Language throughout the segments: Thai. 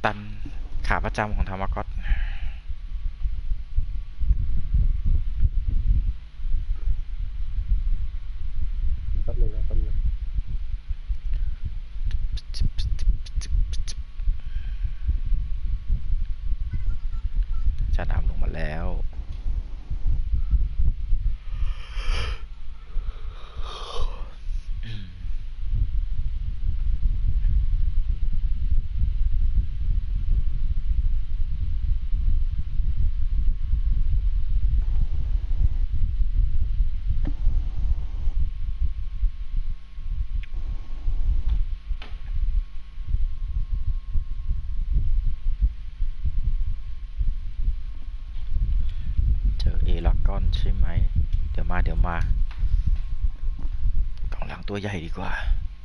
ตันขาประจำของธรรมก๊อตแป๊บนึงนะแป๊บนึงจะนำลงมาแล้วเจอเอลากอนใช่ไหมเดี๋ยวมากองหลังตัวใหญ่ดีกว่า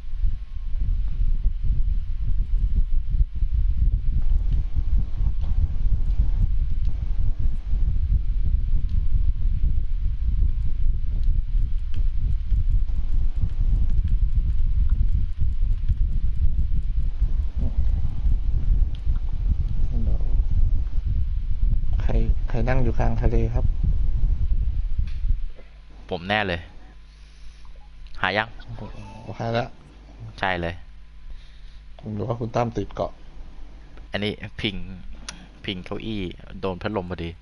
ใครนั่งอยู่กลางทะเลครับผมแน่เลยหายังโอเคแล้วใช่เลยผมรู้ว่าคุณตั้มติดเกาะอันนี้พิงเก้าอี้โดนพัดลมพอดี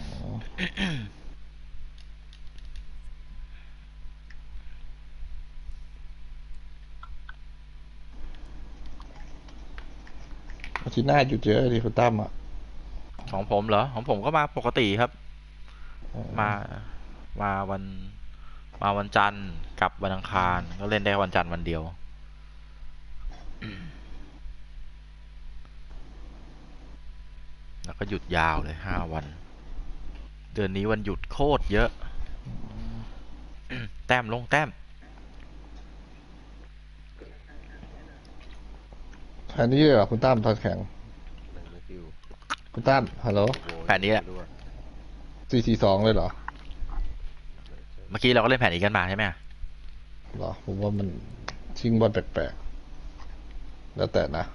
อาทิตย์หน้าหยุดเยอะดิคุณตั้มอ่ะของผมเหรอของผมก็มาปกติครับมามาวันมาวันจันทร์กับวันอังคารก็เล่นได้วันจันทร์วันเดียวแล้วก็หยุดยาวเลย5 วันเดือนนี้วันหยุดโคตรเยอะแต้มลงแต้มอันนี้เลยเหรอคุณตั้มตอนแข่งไหนนะคิวคุณตั้มฮัลโหลแผนนี้แหละ 4-4-2เลยเหรอเมื่อกี้เราก็เล่นแผนนี้กันมาใช่ไหมเหรอผมว่ามันชิงบอลแปลกๆแล้วแต่นะ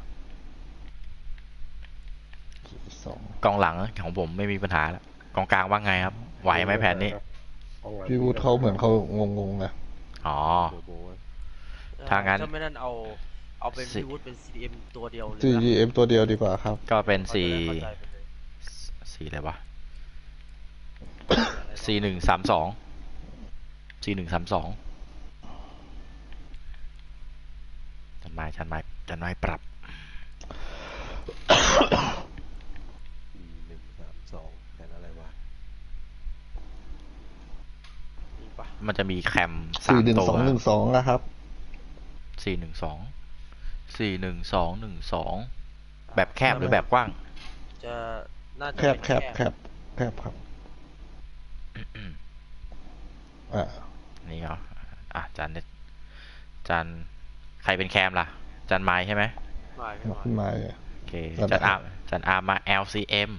กองหลังของผมไม่มีปัญหาแล้วกองกลางว่าไงครับไหวไหมแผนนี้พี่วูดเขาเหมือนเขางงๆนะอ๋อถ้างั้นถ้าไม่นั่นเอาเป็นพี่วุฒิเป็น CDM ตัวเดียวเลย CDM ตัวเดียวดีกว่าครับก็เป็นสี่อะไรวะ4132จันไม้ปรับ 1-3-2แผนอะไรวะมันจะมีแคม3 ตัว 4-1-2-1-2นะครับ 4-1-2-1-2แบบแคบหรือแบบกว้างจะน่าจะแคบครับนี่เหรอจันใครเป็นแคมล่ะจันไม้ใช่ไหมขึ้นมาโอเคจันอาร์มา LCM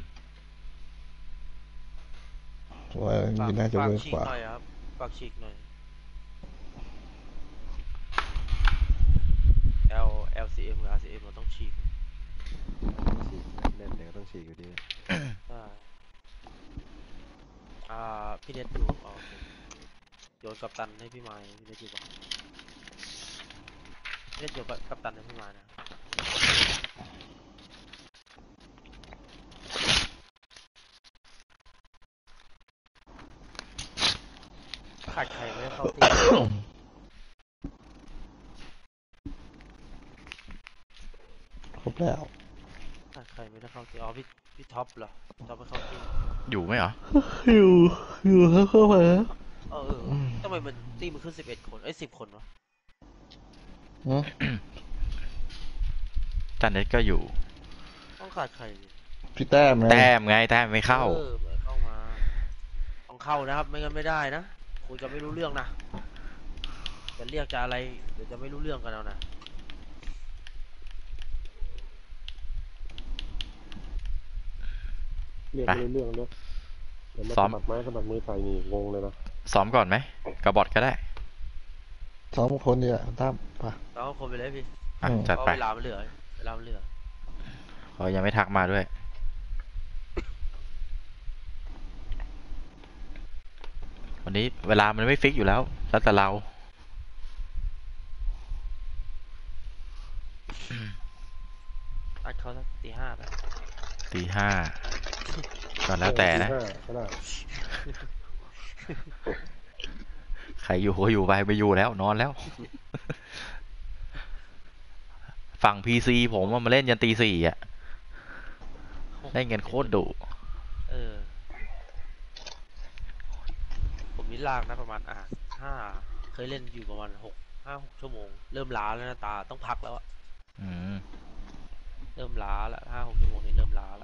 ว่านี่น่าจะเวิร์กกว่าฝากฉีกหน่อย LCM กับ RCM เราต้องฉีกเล่นแต่ก็ต้องฉีกอยู่ดีใช่พี่เน็ตอยู่โยนกัปตันให้พี่ไม้พี่เน็ตอยู่ป่ะพี่เน็ตโยนกัปตันให้พี่ไม้นะขาดใครไม่ได้เข้าทีครบแล้วขาดใครไม่ได้เข้าทีพี่ท็อปเหรอท็อปไม่เข้าทีอยู่ไหมเหรออยู่เข้ามาทำไมมันตีมันขึ้น11 คน10 คนวะจันเน็ตก็อยู่ต้องขาดใครพี่แต้มไงแต้มไม่เข้าไม่เข้ามาต้องเข้านะครับไม่งั้นไม่ได้นะคุยกันไม่รู้เรื่องนะจะเรียกจะอะไรเดี๋ยวจะไม่รู้เรื่องกันเอานะเรียกเรื่องด้วยเดี๋ยวมาสมัครไม้สมัครมือใส่นี่งงเลยนะซ้อมก่อนไหมกับบอทก็ได้ซ้อมคนเนี่ยตั้มป่ะซ้อมคนไปเลยพี่จัดไปเวลามันเหลือโอเขายังไม่ทักมาด้วย วันนี้เวลามันไม่ฟิกอยู่แล้วแล้วแต่เราอัดเขาสักตี 5ไปตี 5ก็แล้วแต่นะตีห้าก็ได้ใครอยู่ก็อยู่ไปไม่อยู่แล้วนอนแล้ว ฝั่งพีซีผมว่ามาเล่นยันตี 4อ่ะเล่นกันโคตรดุเออ ผมนี่ลากนะประมาณห้าเคยเล่นอยู่ประมาณ6 ชั่วโมง เริ่มล้าแล้วนะตาต้องพักแล้วอะอืมเริ่มล้าแล้ว5-6 ชั่วโมงนี้เริ่มล้าแล้ว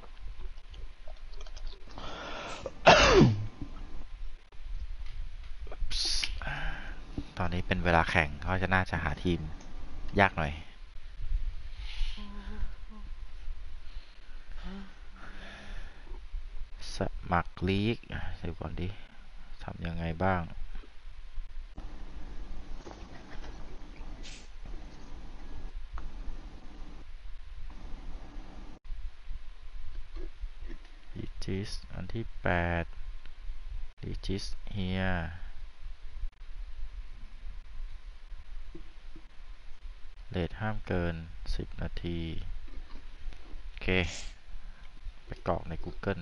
ตอนนี้เป็นเวลาแข่งเขาจะน่าจะหาทีมยากหน่อย สมัครลีกเดี๋ยวก่อนดิทำยังไงบ้าง Regis อันที่8 Regis here เรทห้ามเกิน10 นาที โอเค ไปกรอกใน Google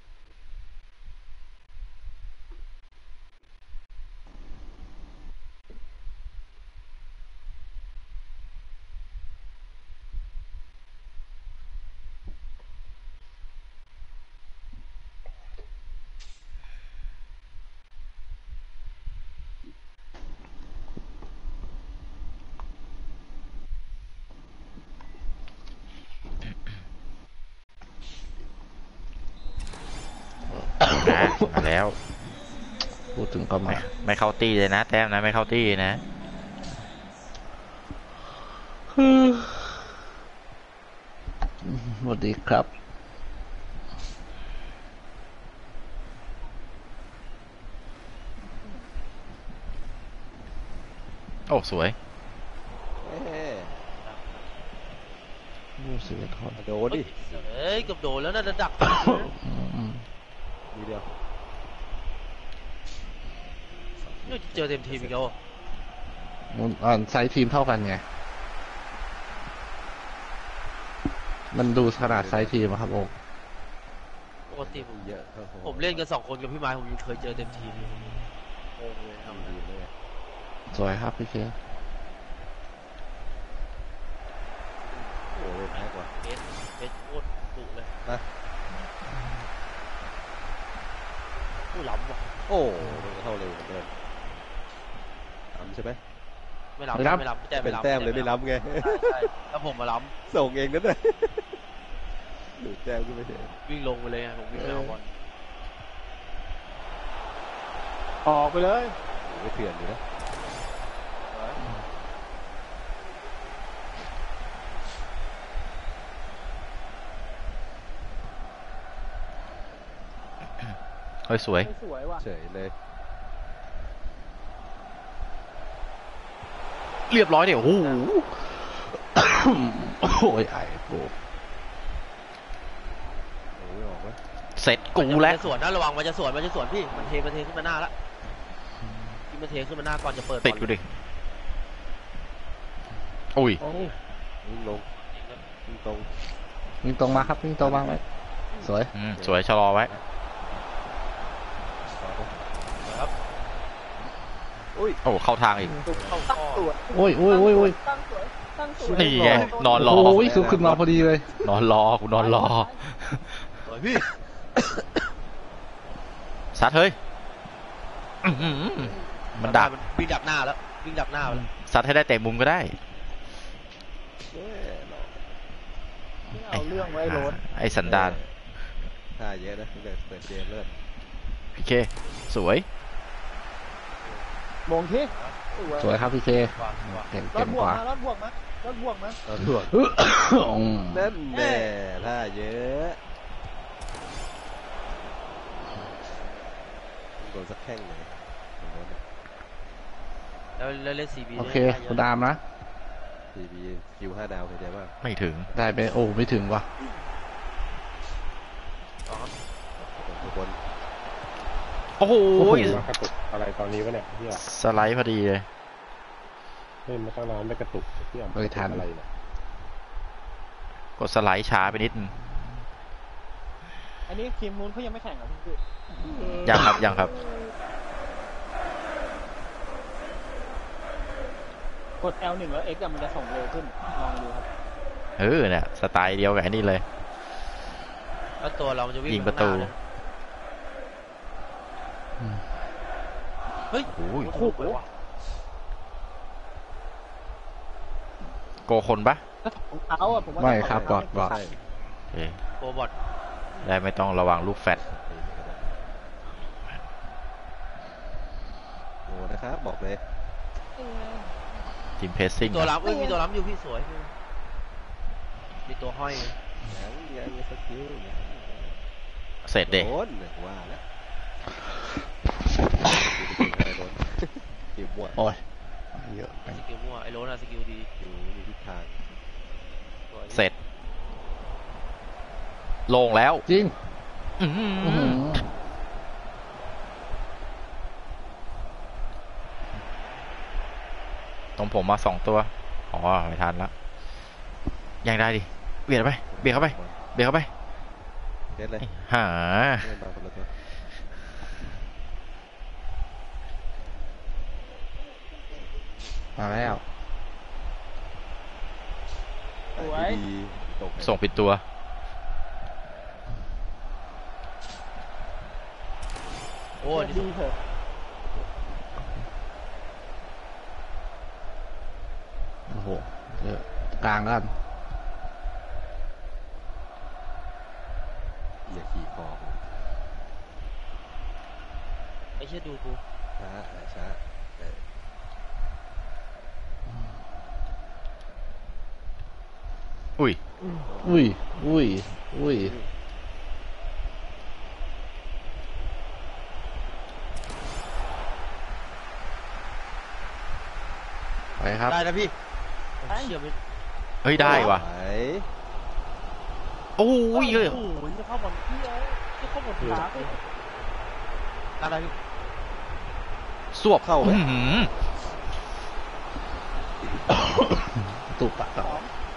มาแล้วพูดถึงก็มาไม่เข้าตี้เลยนะ แต้มนะ ไม่เข้าตี้นะสวัสดีครับโอ้ สวยรู้สึกทอนโดนดิเอ้ยเกือบโดนแล้วนะดักทีเดียวนี่เจอเต็มทีมอีกแล้วอะไซส์ทีมเท่ากันไง มันดูขนาดไซส์ทีมอะครับโอ้ปกติผมเยอะครับผมเล่นกัน2 คนกับพี่ไม้ผมยังเคยเจอเต็มทีมเลยงงเลยทำไงดีเลยสวยครับพี่เคโอ้ยแพ้กว่าเอสโคตรดุเลยฮะผู้ล้ำว่ะโอ้เข้าเร็วเหมือนเดิมทำใช่ไหมไม่ล้ำไม่ล้ำพี่แต่เป็ไม่นล้ำแต้มเลยไม่ล้ำไงใช่แล้วผมมาล้ส่งเองนั่นเลยหนูแต้มก็ไม่เห็นำวิ่งลงไปเลยไงผมวิ่งไปเอาบอลออกไปเลยไม่เถื่อนอยู่นะเฮ้ย สวยเฉยเลยเรียบร้อยเดี๋ยวโอ้โหโอ้ยไอ้โบโอ้ยออกไหมเสร็จกูมันแล้วจะสวนนะระวังมันจะสวนพี่มันเทขึ้นมาหน้าละที่มันเทขึ้นมาหน้าก่อนจะเปิดติดกูดิ อุ้ยวิ่งลงวิ่งตรงวิ่งตรงมาครับวิ่งตรงมาไว้สวยสวยชะลอไว้ครับโอ้ เข้าทางอีกเข้าข้อโอ้ยโอ้ยโอ้ยโอ้ยนี่ไง นอนรอโอ้ยสุดขึ้นมาพอดีเลยนอนรอ กูนอนรอสวยพี่ซัดเฮ้ย อื้อหือมันดักวิ่งดักหน้าแล้ววิ่งดักหน้าแล้วซัดให้ได้เตะมุมก็ได้เอาเรื่องไว้โรถไอ้สันดานท่าเยอะนะตั้งแต่เปิดเกมเริ่มพี่เค สวยมองที่สวยครับพี่เควางเก่งรเก่ถงบวกกว่ามารถบวกมารถบวกมาเอาถ่วงอืมนั่นแน่ท่าเยอะโดนสักแข้งเลยโดนแล้วเล่นCB โอเคคุณดามนะทีบีคิว5 ดาวเห็นไหมว่าไม่ถึงได้ไปโอ้ไม่ถึงว่ะคนโอ้โหมากระตุกอะไรตอนนี้วะเนี่ยเฮียสไลด์พอดีเลยเล่นมาตั้งนานไม่กระตุกเฮียเฮ้ยทันอะไรเนี่ยกดสไลด์ช้าไปนิดนึงอันนี้ทีมนู้นเขายังไม่แข่งเหรอพี่ยังครับยังครับกด L1 แล้ว X อะมันจะส่งเร็วขึ้น ลองดูครับเนี่ยสไตล์เดียวกับไอ้นี่เลยแล้วตัวเรามันจะวิ่งยิงประตูข้างหน้าเลยเฮ้ยโอ้ยถูกเลยว่ะโกคนปะแล้วของเท้าอ่ะผมว่าไม่ครับบอดใช่โอเคโกบอทได้ไม่ต้องระวังลูกแฟตโอ้นะครับบอกเลยทีมเพสซิ่งตัวล้ำมีตัวล้ำอยู่พี่สวยมีตัวห้อยยังสกิลเสร็จเด็โดนว่าแล้วโดนติวบวชโอ้ยเยอะไปสกิลมั่วไอ้โรนอะสกิลดีอยู่ทิศทางเสร็จโล่งแล้วจริงอื้อหือื้อหืออตรงผมมา2 ตัวอ๋อไม่ทันแล้วยังได้ดิเบียดเข้าไปเบียดเข้าไปเบียดเข้าไปเด็ดเลยหาเล่นบางคนละตัวมาแล้วสวยดีตกส่งปิดตัวโอ้นี่ดีเถอะโอ้โหเยอะกลางกันอย่าขี่คอไอ้เชี่ยดูกูช้าอุ้ยอุ้ยอุ้ยอุ้ยไปครับได้นะพี่เชี่ยไม่เฮ้ยได้ว่ะไหนโอ้ยเฮ้ยโอ้โหจะเข้าบอลพี่เอ้ยจะเข้าบอลขาพี่ได้พี่สวบเข้าไหมอื้อหือตุกปะต่อ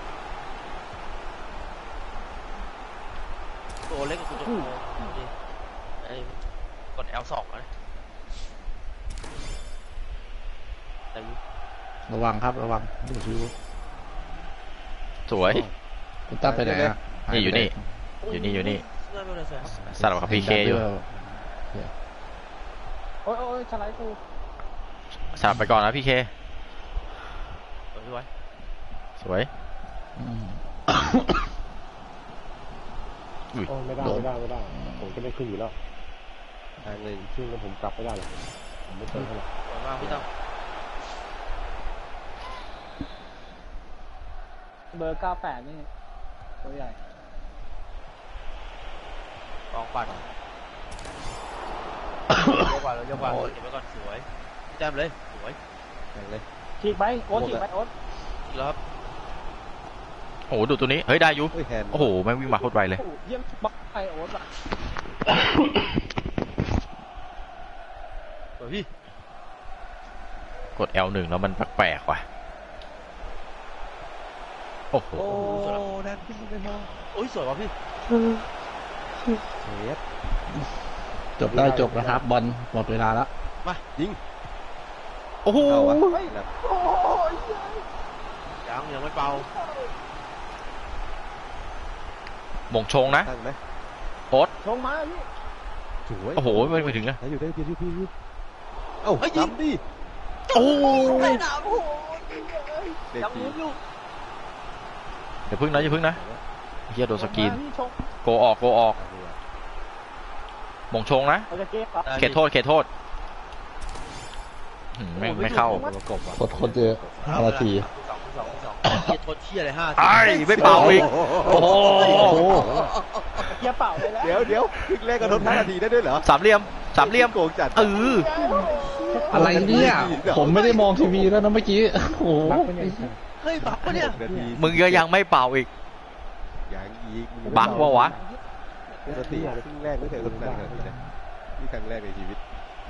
ตัวเล็กกว่ากูจะโกงดิไอ้กด L2 นะแต่ระวังครับระวังดูชิวสวยคุณตั้มไปไหนอ่ะนี่อยู่นี่ อยู่นี่สลับกับพีเคอยู่โอ้ยโอ้ยสไลด์กูสลับไปก่อนนะพีเคสวยพี่ไว้สวยอืมอุ้ยโอ้ไม่ได้ผมก็ได้ขึ้นอยู่แล้วทางเลยขึ้นแล้วผมกลับไม่ได้หรอกผมไม่เคยเท่าไหร่สวยมากพี่ตั้มเบอร์98นี่ตัวใหญ่กองปั่นเยอะกว่าเราเยอะกว่าเก็บไว้ก่อนสวยพี่แต้มเลยสวยทางเลยฉีกไปโอ๊ตฉีกไปโอ๊ตอีกแล้วครับโอ้โหดูตัวนี้เฮ้ยได้อยุเฮ้ยแฮนด์โอ้โหแม่งวิ่งมาโคตรไวเลยโอ้โหเยี่ยมบล็อกไปโอ๊ตอะสวยพี่กด L1 แล้วมันแปลกๆว่ะโอ้โหโอ้แดนขึ้นไปมองโอ้ยสวยว่ะพี่เฮดจบได้จบนะครับบอลหมดเวลาแล้วยิงโอ้โหเข้าวะโอ้ยยังไม่เป่าหมงชงนะตั้งไหมโอ๊ตลงมาพี่สวยโอ้โหไม่ถึงนะได้อยู่เอ้าทำดิโอ้ไม่หนาโอ้โหเด็กยังดีลุ้นอยู่อย่าพึ่งนะเฮียโดนสกรีนพี่ชงโกออกหมงชงนะเราจะเก็บครับเขตโทษไม่เข้าประกบว่ะคนเยอะ5 นาทีสองเฮียโทษเชี่ยเลย5 ไอ้ไม่เป่าอีก โอ้โหเกียร์เปล่าเลยแล้วเดี๋ยวคลิกแรกก็ทด5 นาทีได้ด้วยเหรอสามเหลี่ยมโกงจัดอะไรเนี่ยผมไม่ได้มองทีวีแล้วนะเมื่อกี้โอ้โหเฮ้ยบักปะเนี่ยนาทีมึงก็ยังไม่เป่าอีกยังอีกบักวะปกติครึ่งแรกไม่เคยลดนานขนาดนี้นะนี่ครั้งแรกในชีวิต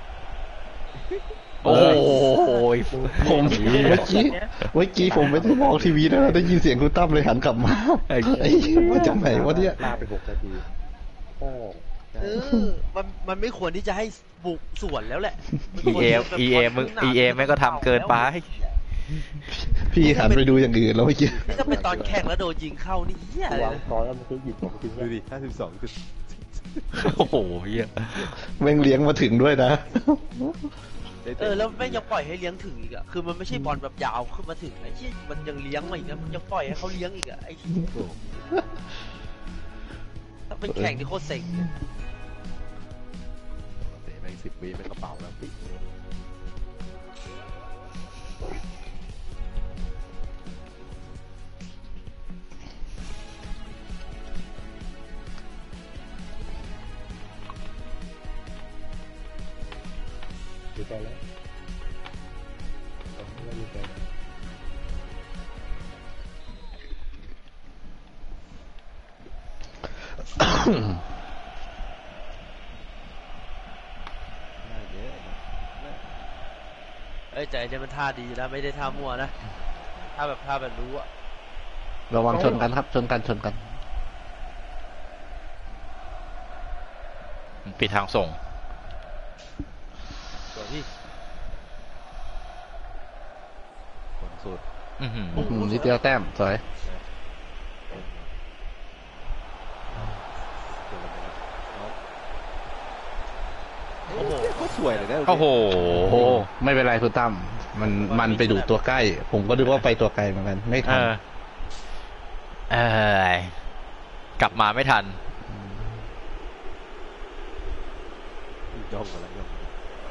โอ้ยผมเมื่อกี้ผมไม่ได้มองทีวีนะได้ยินเสียงคุณตั้มเลยหันกลับมาไอ้มาจากไหนวะเนี่ยลากไป6 นาทีโอ้เออมันไม่ควรที่จะให้บุกสวนแล้วแหละ EA มึง EA แม่งก็ทำเกินไปพี่หันไปดูอย่างอื่นแล้วเมื่อกี้นี่ถ้าเป็นตอนแข่งแล้วโดนยิงเข้านี่เหี้ยเลยวางนะตอนแล้วมันคือหยิบของจริงดูดิ52 จุดโอ้โหเหี้ยแม่งเลี้ยงมาถึงด้วยนะแล้วแม่งยังปล่อยให้เลี้ยงถึงอีกอะคือมันไม่ใช่บอลแบบยาวขึ้นมาถึงไอ้ที่มันยังเลี้ยงมาอีกนะมันยังปล่อยให้เขาเลี้ยงอีกอะไอ้ที่ถ้าเป็นแข่งที่โคตรเซ็งเตะแม่ง10 วิแม่งกระเป๋าแล้วปิ๊กๆดีใจแล้วดีใจน่าเยอะเอ้ยใจเนี่ยมันท่าดีนะไม่ได้ท่ามั่วนะท่าแบบรู้อะระวังชนกันครับชนกันปิดทางส่งสวยพี่ผลสุดอื้อหือนิดเดียวแต้มสวยโอ้โหก็สวยเลยนะโอ้โหไม่เป็นไรคุณตั้มมันไปดูตัวใกล้ ผมก็ดูว่าไปตัวไกลเหมือนกันไม่ทันเออ กลับมาไม่ทันย่องอะไรย่องอะไร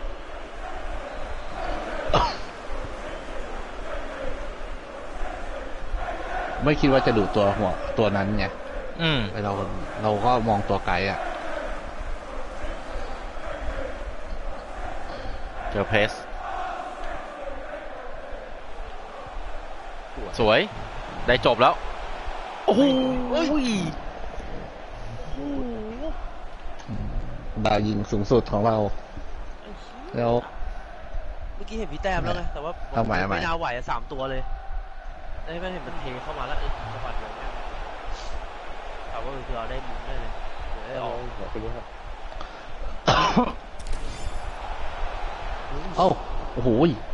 ไม่คิดว่าจะดูตัวหัวตัวนั้นไงอืมเราก็มองตัวไกลอ่ะเจอเพรสสวย ได้จบแล้ว โอ้โหดาวยิงสูงสุดของเรา แล้วเมื่อกี้เห็นพี่แต้มแล้วไงแต่ว่าเอาใหม่ไม่น่าไหวอะ3 ตัวเลยได้ไม่เห็นมันเทเข้ามาแล้วจังหวะเดียวเนี่ยแต่ว่าคือเราได้มุมได้เลยเดี๋ยวได้ออกหัวไปเลยครับเอ้าโอ้โห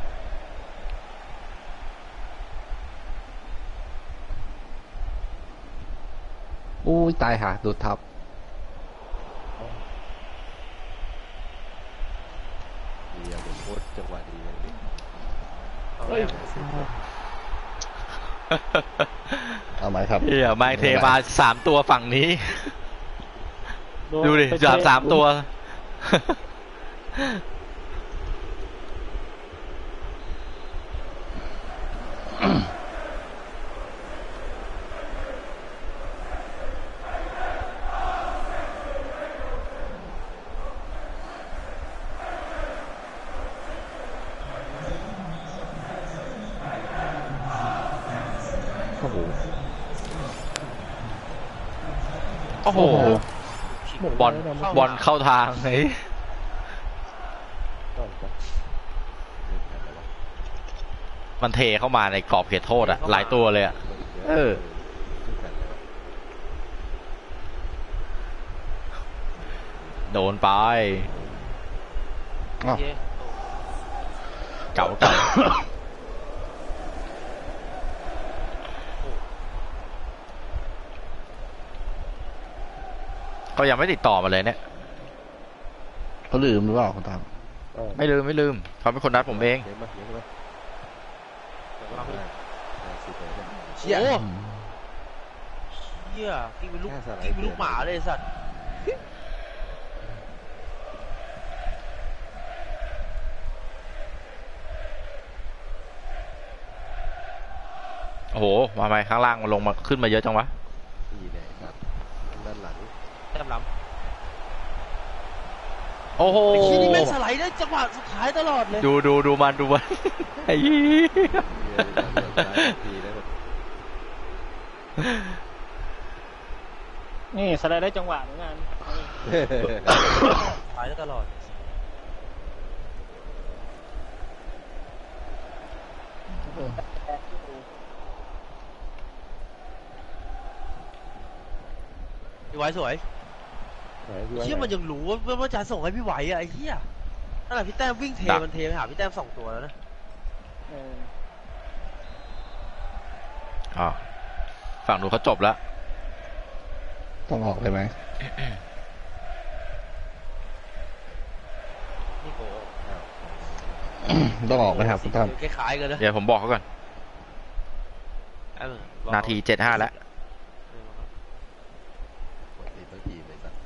อู้ยตายหาดูดทับดีอะผมโคตรจังหวะดีเลยนี่เอาแล้วเอาไหมครับเฮียไมค์เทมา3 ตัวฝั่งนี้ ดูดิจาก3 ตัวโอ้โหโอ้โห บอลเข้าทางไอ้ก่อนจ้ะมันเทเข้ามาในกรอบเขตโทษอะหลายตัวเลยอะเออ โดนไปอ้าวโอเคเก่าก็ยังไม่ติดต่อมาเลยเนี่ยเขาลืมหรือเปล่าคุณตั้มไม่ลืมเขาเป็นคนนัดผมเองเห็นไหมเห็นไหมเชี่ยเชี่ยกิ้งเป็นลูกหมาเลยไอ้สัตว์โอ้โห มาไหมข้างล่างมันลงมาขึ้นมาเยอะจังวะดีเลยครับด้านหลังแต้มล้ำโอ้โหไอ้เชี่ยนี่แม่งสไลด์ได้จังหวะสุดท้ายตลอดเลยดูมัน ไอ้ยี่ดีแล้วนี่สไลด์ได้จังหวะเหมือนกันท้ายได้ตลอดพี่ไว้สวยไหนพี่ไว้เชี่ยมันไหนยังรู้ว่าจะส่งให้พี่ไหวอะไอ้เหี้ยนั่นแหละพี่แต้มวิ่งเทดักมันเทไปหาพี่แต้ม2 ตัวแล้วนะเอออ๋อฝั่งนู้นเขาจบแล้วต้องออกเลยไหมนี่โอ้ต้องออกไหมครับคุณตั้มคล้ายๆกันนะเดี๋ยวผมบอกเขาก่อน นาที75แล้วหมดทีทั้งทีเลยสัตว์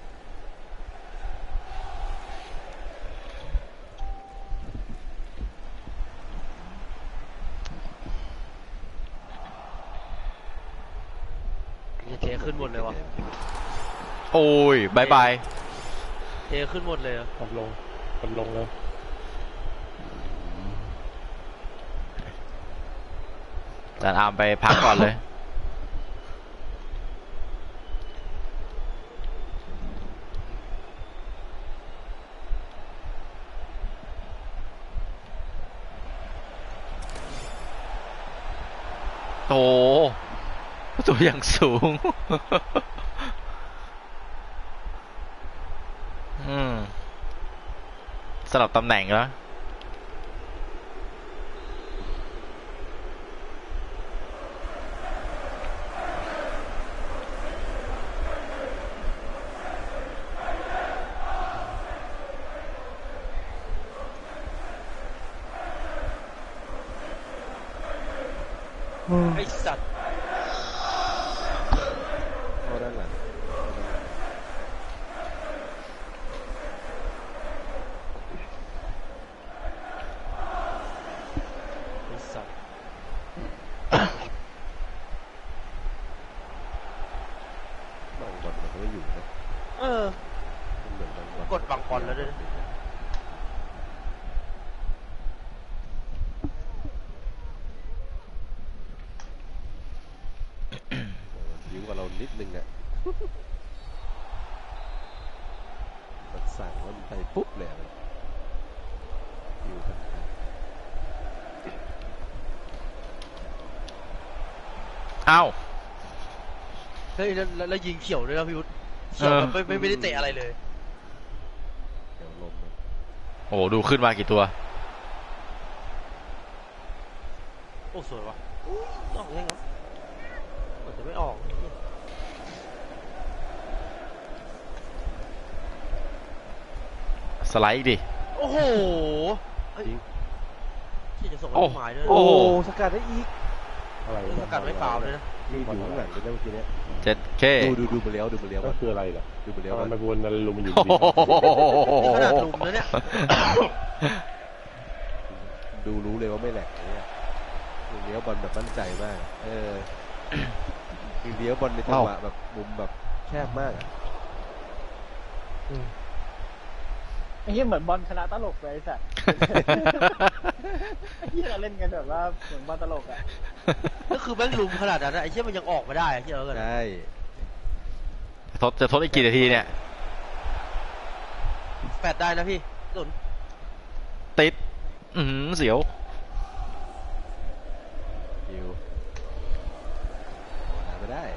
เทขึ้นหมดเลยวะโอ้ยบายบายเทขึ้นหมดเลยอะกดลงเลยอาจารย์อาร์มไปพักก่อนเลย โตตัวอย่างสูง สลับตำแหน่งแล้วไอ้สัตว์เข้าด้านหลังไอ้สัตว์บางบอลมันก็ไม่อยู่นะเออมันเหมือนบางบอลกดบางบอลแล้วด้วยนะยิ้มกว่าเรานิดนึงอ่ะมันสั่งว่ามันไปปุ๊บเลยอะอยู่ทันทีเอ้าเฮ้ยแล้วยิงเขียวด้วยนะพี่วุฒิเขียวแบบไม่ได้เตะอะไรเลยเดี๋ยวลมมันโอ้โหดูขึ้นมากี่ตัวโอ้สวยวะออกยังไงวะมันจะไม่ออกสไลด์อีกดิโอ้โหจริงที่จะส่งโอ้ให้หมายด้วยนะโอ้โหสกัดได้อีกอะไรสกัดไม่ฟาวเลยนะนี่อยู่ข้างหลังเลยนะเมื่อกี้เนี้ย 7K ดูมาแล้วก็คืออะไรล่ะดูมาแล้วทำไมวนอะไรลุมมันอยู่โอ้ดีโหนี่ขนาดลุมนะเนี่ยดูรู้เลยว่าไม่แหลกเนี่ยเลี้ยวบอลแบบมั่นใจมาก เลี้ยวบอลในจังหวะแบบมุมแบบแคบมากอ่ะไอ้เหี้ยเหมือนบอลคณะตลกเลยไอ้สัตว์ ไอ้เหี้ยเราเล่นกันแบบว่าเหมือนบอลตลกอ่ะก็คือแม่งลุมขนาดนั้นนะไอ้เชี่ยมันยังออกมาได้อะที่เรากันใช่จะทดอีกกี่นาทีเนี่ยแปดได้นะพี่ตุนติด เสียวยิวหาไม่ได้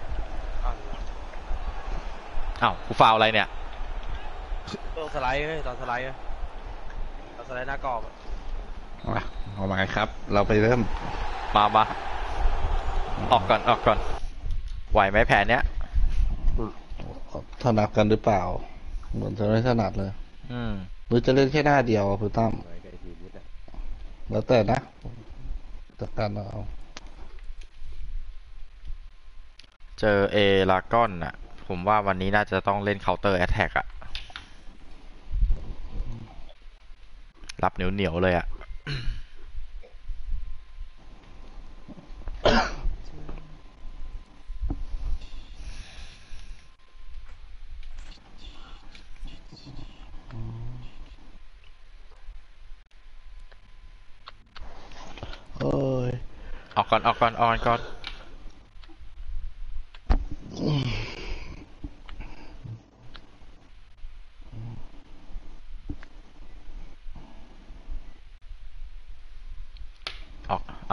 อ้าวกูฟาวอะไรเนี่ยตอนสไลด์เฮ้ยตอนสไลด์อะตอนสไลด์หน้ากรอบอะเอามาครับ เราไปเริ่มมา ออกก่อน ไหวไหมแผนเนี้ยถนัดกันหรือเปล่า เหมือนจะไม่ถนัดเลย หรือจะเล่นแค่หน้าเดียวอะคุณตั้มไว้กับไอ้ทีมนี้แหละแล้วแต่นะจัดการเอาเจอเอลากอนน่ะ ผมว่าวันนี้น่าจะต้องเล่นเคาน์เตอร์แอตแทกอะรับเหนียวเลยอะเอ้ยออกก่อน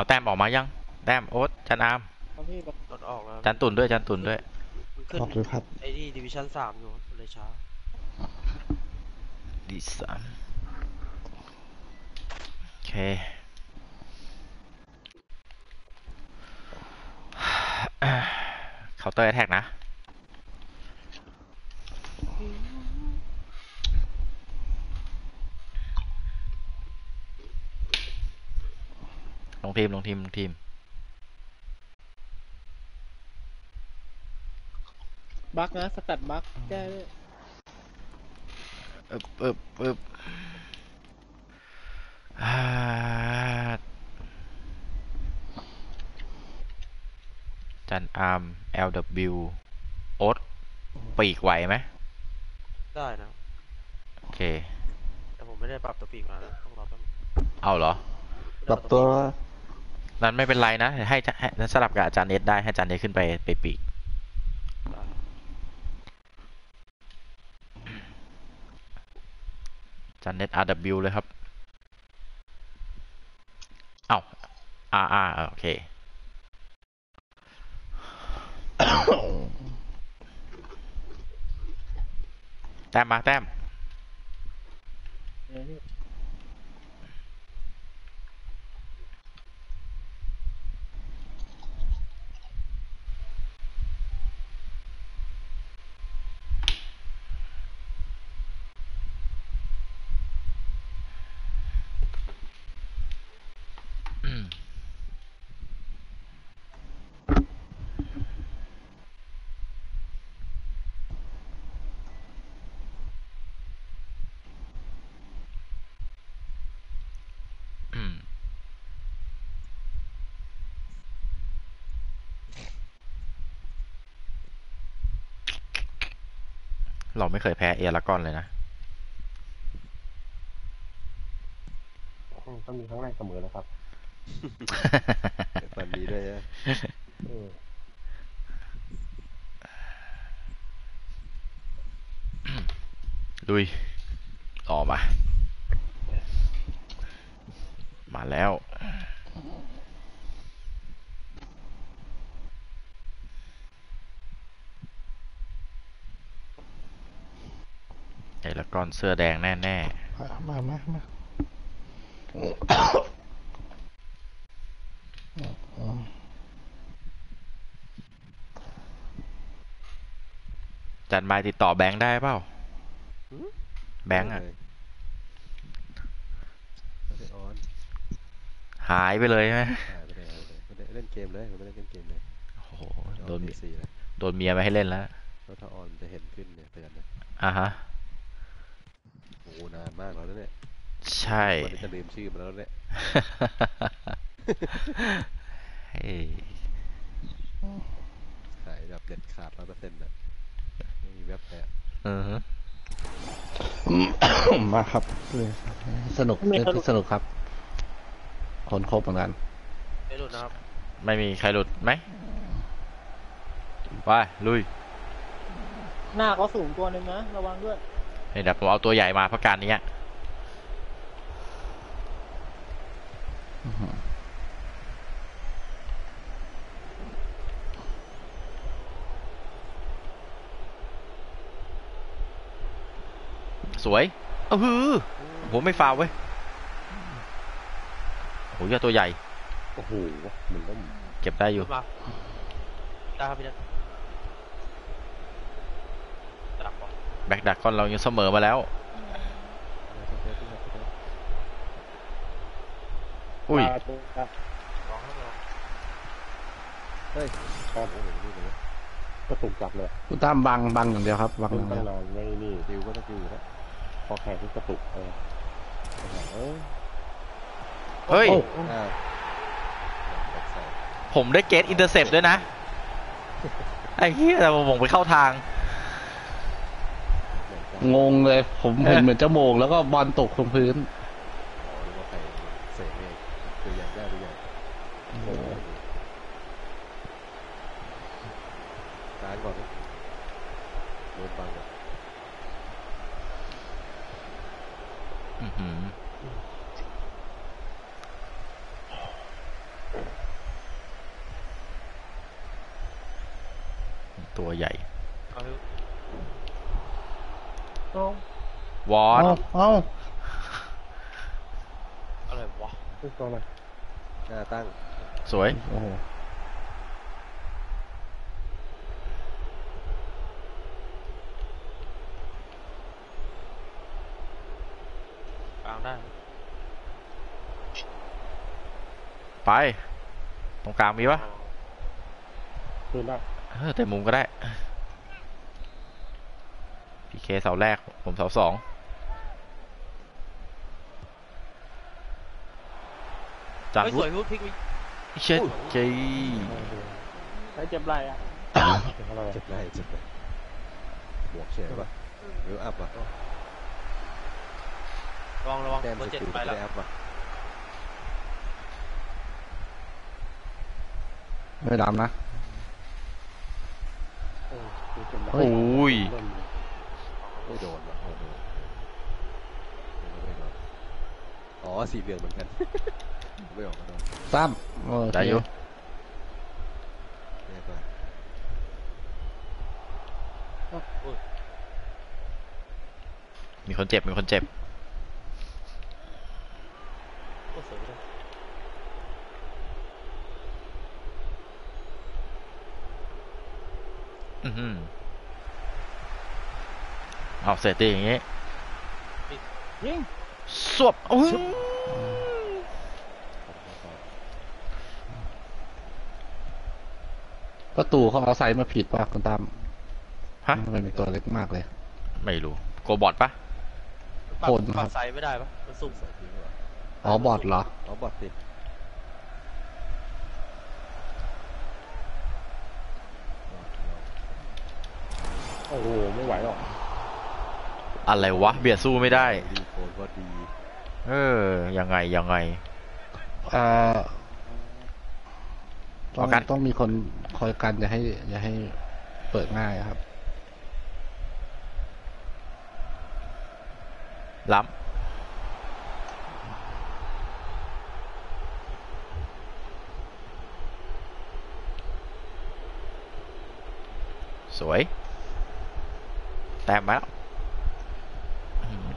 แต้มออกมายังแต้มโอ๊ตจันอามครับพี่แบบรถออกแล้วจันตุ่นด้วยจันตุ่นด้วยมันขึ้นออกเลยครับไอ้นี่ดิวิชั่น3อยู่เลยช้าดีสามโอเค เคาน์เตอร์แอทแทกนะ ลงทีม ลงทีม ลงทีมบั๊กนะสแตทบั๊กแก้ด้วยอึบอ่าจันอาร์ม LW โอ๊ตปีกไหวไหมได้นะโอเคแต่ผมไม่ได้ปรับตัวปีกมานะต้องรอแป๊บนึงเอาเหรอปรับตัวนั้นไม่เป็นไรนะ ให้สลับกับอาจารย์เนสได้ ให้อาจารย์เนสขึ้นไปปีกได้อาจารย์เนส RW เลยครับ เอ้า RR โอเค แต้มมาแต้มเนี่ยพี่อืมอืมเราไม่เคยแพ้เอลากอนเลยนะต้องมีครั้งแรกเสมอนะครับตอนนี้ด้วยนะเออลุยออกมา มาแล้ว เอลากอนเสื้อแดงแน่มาๆ จัดไมค์ติดต่อแบงค์ได้เปล่า แบงค์อ่ะไม่ได้ออนหายไปเลยใช่ไหมไม่ได้เล่นเกมเลยไม่ได้เล่นเกมเลยโอ้โหโดโดนนพีซีเลยโดนเมียไม่ให้เล่นแล้วแล้วถ้าออนจะเห็นขึ้นเนี่ยเตือนนะอ่ะฮะโอ้นานมากแล้วนะเนี่ยใช่วันนี้จะลืมชื่อมันแล้วเนี่ยเฮ้ยขายแบบเด็ดขาด100%นะไม่มีแว็บแต่อือฮึมาครับสนุกสนุกครับ คนครบเหมือนกันไม่หลุดนะครับไม่มีใครหลุดไหมไปลุยหน้าเขาสูงตัวหนึ่งนะระวังด้วยเดี๋ยวผมเอาตัวใหญ่มาเพราะการนี้สวยเออหือผมไม่ฟาวเว้ยโหยอดตัวใหญ่โอ้โหเหมือนกันเก็บได้อยู่มาได้ครับพี่นัทดักปะแบ็กดักคอนเรายังเสมอมาแล้ว อุ้ยปลาตัวครับลองครับลองเฮ้ยครับโอ้โหนี่เลยก็ถูกจับเลยคุณตั้มบังอย่างเดียวครับบังอเพิ่งย่างตั้เดียวงนานไม่นี่ดิวก็ต้องดิวแล้วพอแข่งที่กระตุกเออเฮ้ยอ้าวแบบใส่ผมได้เกตอินเตอร์เซปด้วยนะ ไอ้เหี้ยแต่ผมไปเข้าทางงงเลย ผมเห็นเหมือนจะโมงแล้วก็บอลตกลงพื้นอ๋อหรือว่าใครเสกเองตัวใหญ่ได้หรือยังกลางก่อนนะโดนบังอ่ะอื้อหือตัวใหญ่เอาให้วอเอ้าดเอ้าอะไรวะขึ้นตัวมาหน้าตั้งสวยโอ้โหกลางได้ไป ตรงกลางมีปะขึ้นได้แต่มุมก็ได้ พีเคเสาแรก ผมเสาสองจากเฮ้ยรุสดวยฮูดพลิกมีเช็ดจีไอ้เจ็บไหลอ่ะเดี๋ยวอะไรเจ็บไหล่เจ็บไหล่บวกเฉยป่ะหรืออัพอ่ะระวังแต้มเบอสร์เจ็ดกิลไปไม่แล้วได้อัพอ่ะไม่ดำนะคือเป็นแบบโอ้ยเริ่มไม่โดนว่ะโอ้โหไม่โดนอ๋อสีเหลืองเหมือนกัน ไม่ออกก็โดนตั้มโอเคได้อยู่เรียกว่ามีคนเจ็บ มีคนเจ็บโอ้สวยเลยอือหือเอาเสร็จตีอย่างงี้ยิงสวบโอ้ยประตูเขาเอาไซส์มาผิดป่ะคุณตั้มฮะมันเป็นตัวเล็กมากเลยไม่รู้ โกบอทปะปรับคนครับปรับไซส์ไม่ได้ปะมันสุ่มใส่ทิ้งว่ะอ๋อบอดเหรออ๋อบอดติดโอ้โหไม่ไหวหรอกอะไรวะ เบียดสู้ไม่ได้ดีโฟนก็ดียังไงเอ่อต้องเอากันต้องมีคนคอยกันอย่าให้เปิดง่ายครับล้ำสวย แต้มมาแล้วอืม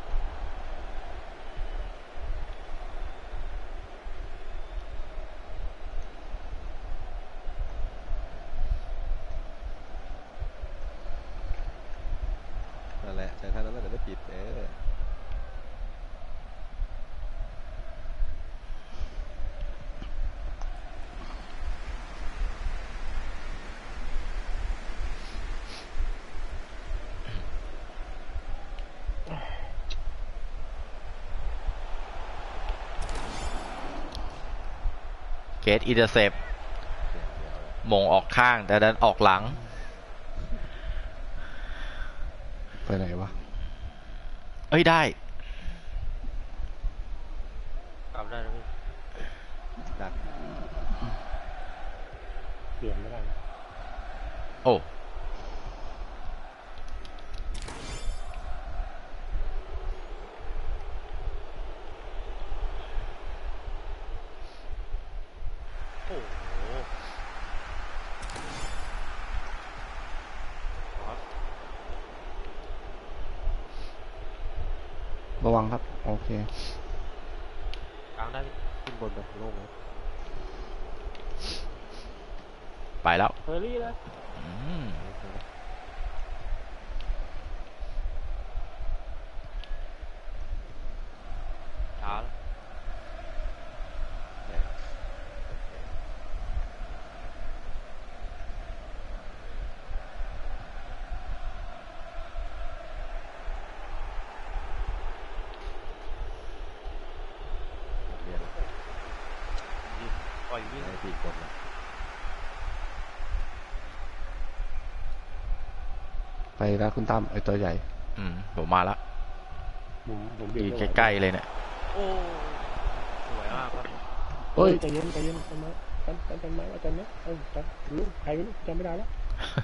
นั่นแหละใช้ท่านั้นแล้วแต่ไม่ผิดเกตอินเตอร์เซปมงออกข้างแต่ดันออกหลังไปไหนวะเอ้ย ได้กลับได้นะพี่ดักเปลี่ยนไม่ได้นะโอ้โอ้โหครับระวังครับ โอเคกลางได้พี่ขึ้นบนไปโล่งนะไปแล้วเฮอร์รี่เลยอืมช้าแล้วเรียนยิงปล่อยวิ่งให้ปีกคนละไปแล้วคุณตั้มไอตัวใหญ่ผมมาแล้วผมเบียดอีไม่ไหวใกล้ๆเลยเนี่ยโอ้สวยมากครับเฮ้ยใจเย็นกันไหมกันไหมว่ากันไหมกันลูกใครไม่รู้จำไม่ได้แล้ว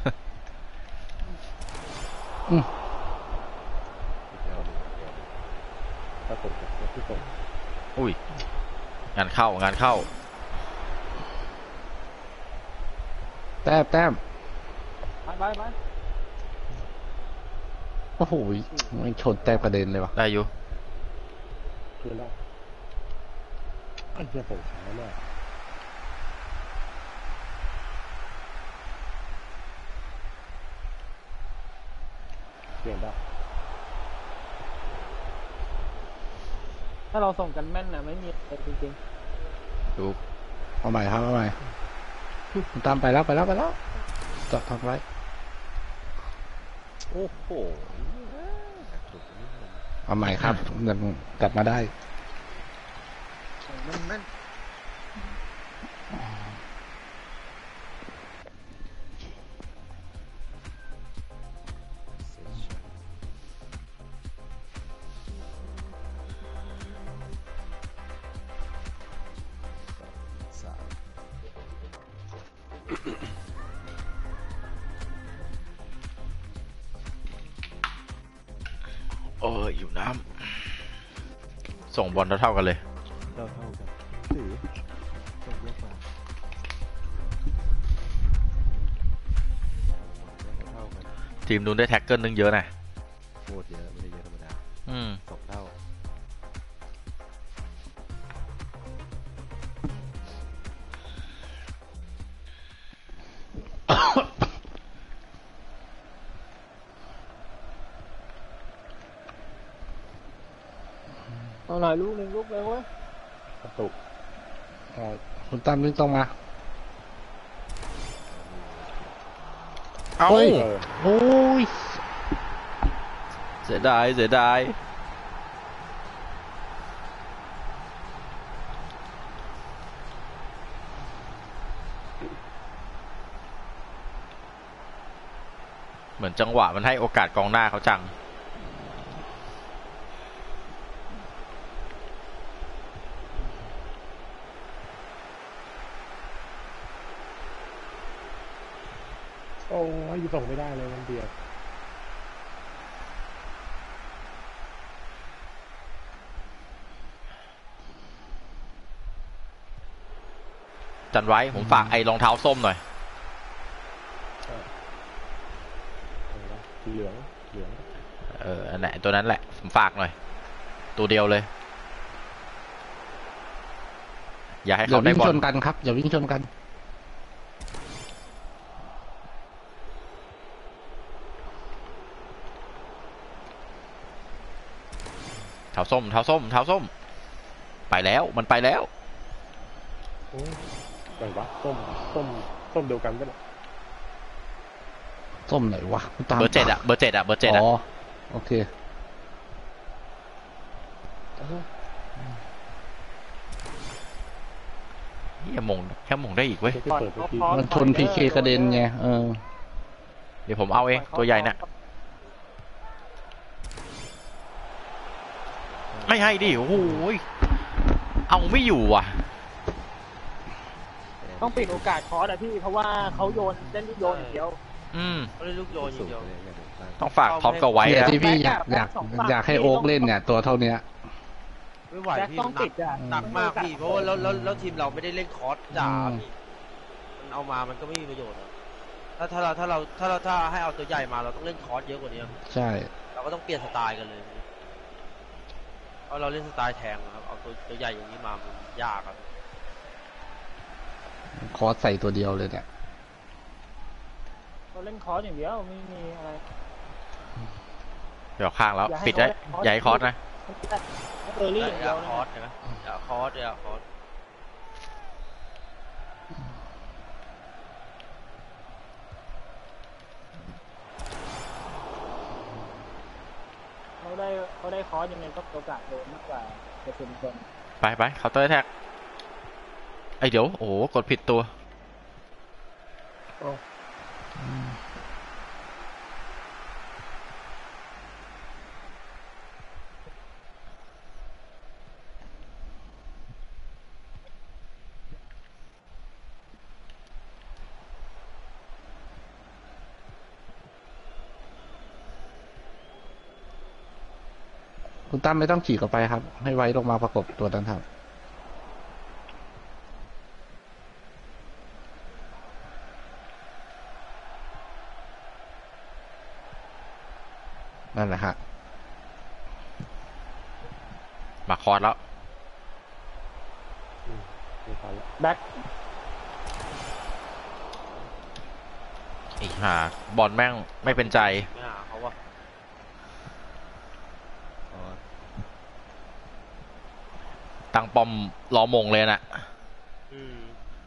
อีกแล้วหนึ่งถ้าตกที่ตกอุ้ย งานเข้าแต้มพันไปโอ้โหมันชนแตกประเด็นเลยว่ะได้อยู่คืนได้ไอ้เหี้ยผมช้ามากเปลี่ยนได้ถ้าเราส่งกันแม่นนะไม่มีอะไรจริงดูเอาใหม่ครับเอาใหม่คุณตั้มไปแล้วจอดทำไว้โอ้โหถูกนี่มันเอาใหม่ครับยังกลับมาได้ๆส่งแม่นเซ็ตชั่นสามอยู่น้ำส่งบอลเท่าๆกันเลยเท่ากันถือต้องเยอะกว่าเท่ากันทีมนู้นได้แท็กเกิลนึงเยอะนะโคตรเยอะไม่ได้เยอะธรรมดาอืม 2 เท่าๆเอาหน่อยลูกหนึ่งลูกเลยเว้ยกระตุกคุณตั้มวิ่งตรงมาเอ้าเฮ้ยเออโอ้ยเสียดายเหมือนจังหวะมันให้โอกาสกองหน้าเขาจังโอ้ยส่งไม่ได้เลยมันเดียวจันไว้ผมฝากไอ้รองเท้าส้มหน่อยเหลืองเหลืองอันไหนตัวนั้นแหละ ผมฝากหน่อย ตัวเดียวเลย อย่าให้อย่าเขาได้วิ่งบอชลนกันครับอย่าวิ่งชนกันเท้าส้ม ไปแล้วมันไปแล้วโอ้ยไหนวะส้มเดียวกันปะเนี่ยส้มไหนวะคุณตั้มเบอร์เจ็ดอะอ๋อโอเคอย่ามงแค่มงได้อีกเว้ยที่เปิดเมื่อกี้มันชนพีเคกระเด็นไงเดี๋ยวผมเอาเองตัวใหญ่เนี่ยไม่ให้ดิโอ้โหยเอาไม่อยู่อ่ะต้องปิดโอกาสคอร์สอะพี่เพราะว่าเขาโยนเล่นลูกโยนอย่างเดียวอืมเขาเล่นลูกโยนอสูย่างงเดียวเลยเนี่ยเดี๋ยวตั้งต้องฝากท็อปกับไว้เนี่ยนะที่พี่อยากให้โอ๊กเล่นเนี่ย ตัวเท่าเนี้ยไม่ไหวแบ็คพี่ต้องหนัติกดอ่ะหนักมากพี่เพราะว่าแล้วทีมเราไม่ได้เล่นคอร์สจ๋าอืมพี่มันเอามามันก็ไม่มีประโยชน์อะถ้าเราให้เอาตัวใหญ่มาเราต้องเล่นคอร์สเยอะกว่านี้ใช่เราก็ต้องเปลี่ยนสไตล์กันเลยเพราะเราเล่นสไตล์แทงนะครับเอาตัวใหญ่อย่างนี้มามันยากครับคอร์สใส่ตัวเดียวเลยเนี่ยเราเล่นคอร์สอย่างเดียวไม่มีอะไรเดี๋ยวข้างแล้วอย่าให้ปิดได้เขาได้อย่าให้คอร์สนะเออรี่อย่างเดียวคนะอร์สใช่ไหมอย่าคอร์สอย่าคอร์สเขาได้คอร์สยังไงก็โอกาสโดนมากกว่าเปอร์เซ็นต์คนไปเคาน์เตอร์แท็กไอเดี๋ยวโอ้โหกดผิดตัวคุณตั้มไม่ต้องขี่กลับไปครับ ให้ไว้ลงมาประกบตัวนั้นครับนั่นแหละฮะมาคอร์สแล้วไม่ทันละแบ็คอีกหาบอลแม่งไม่เป็นใจไม่หาเขาว่าอ๋อตั้งปอมรอมงเลยน่ะอืม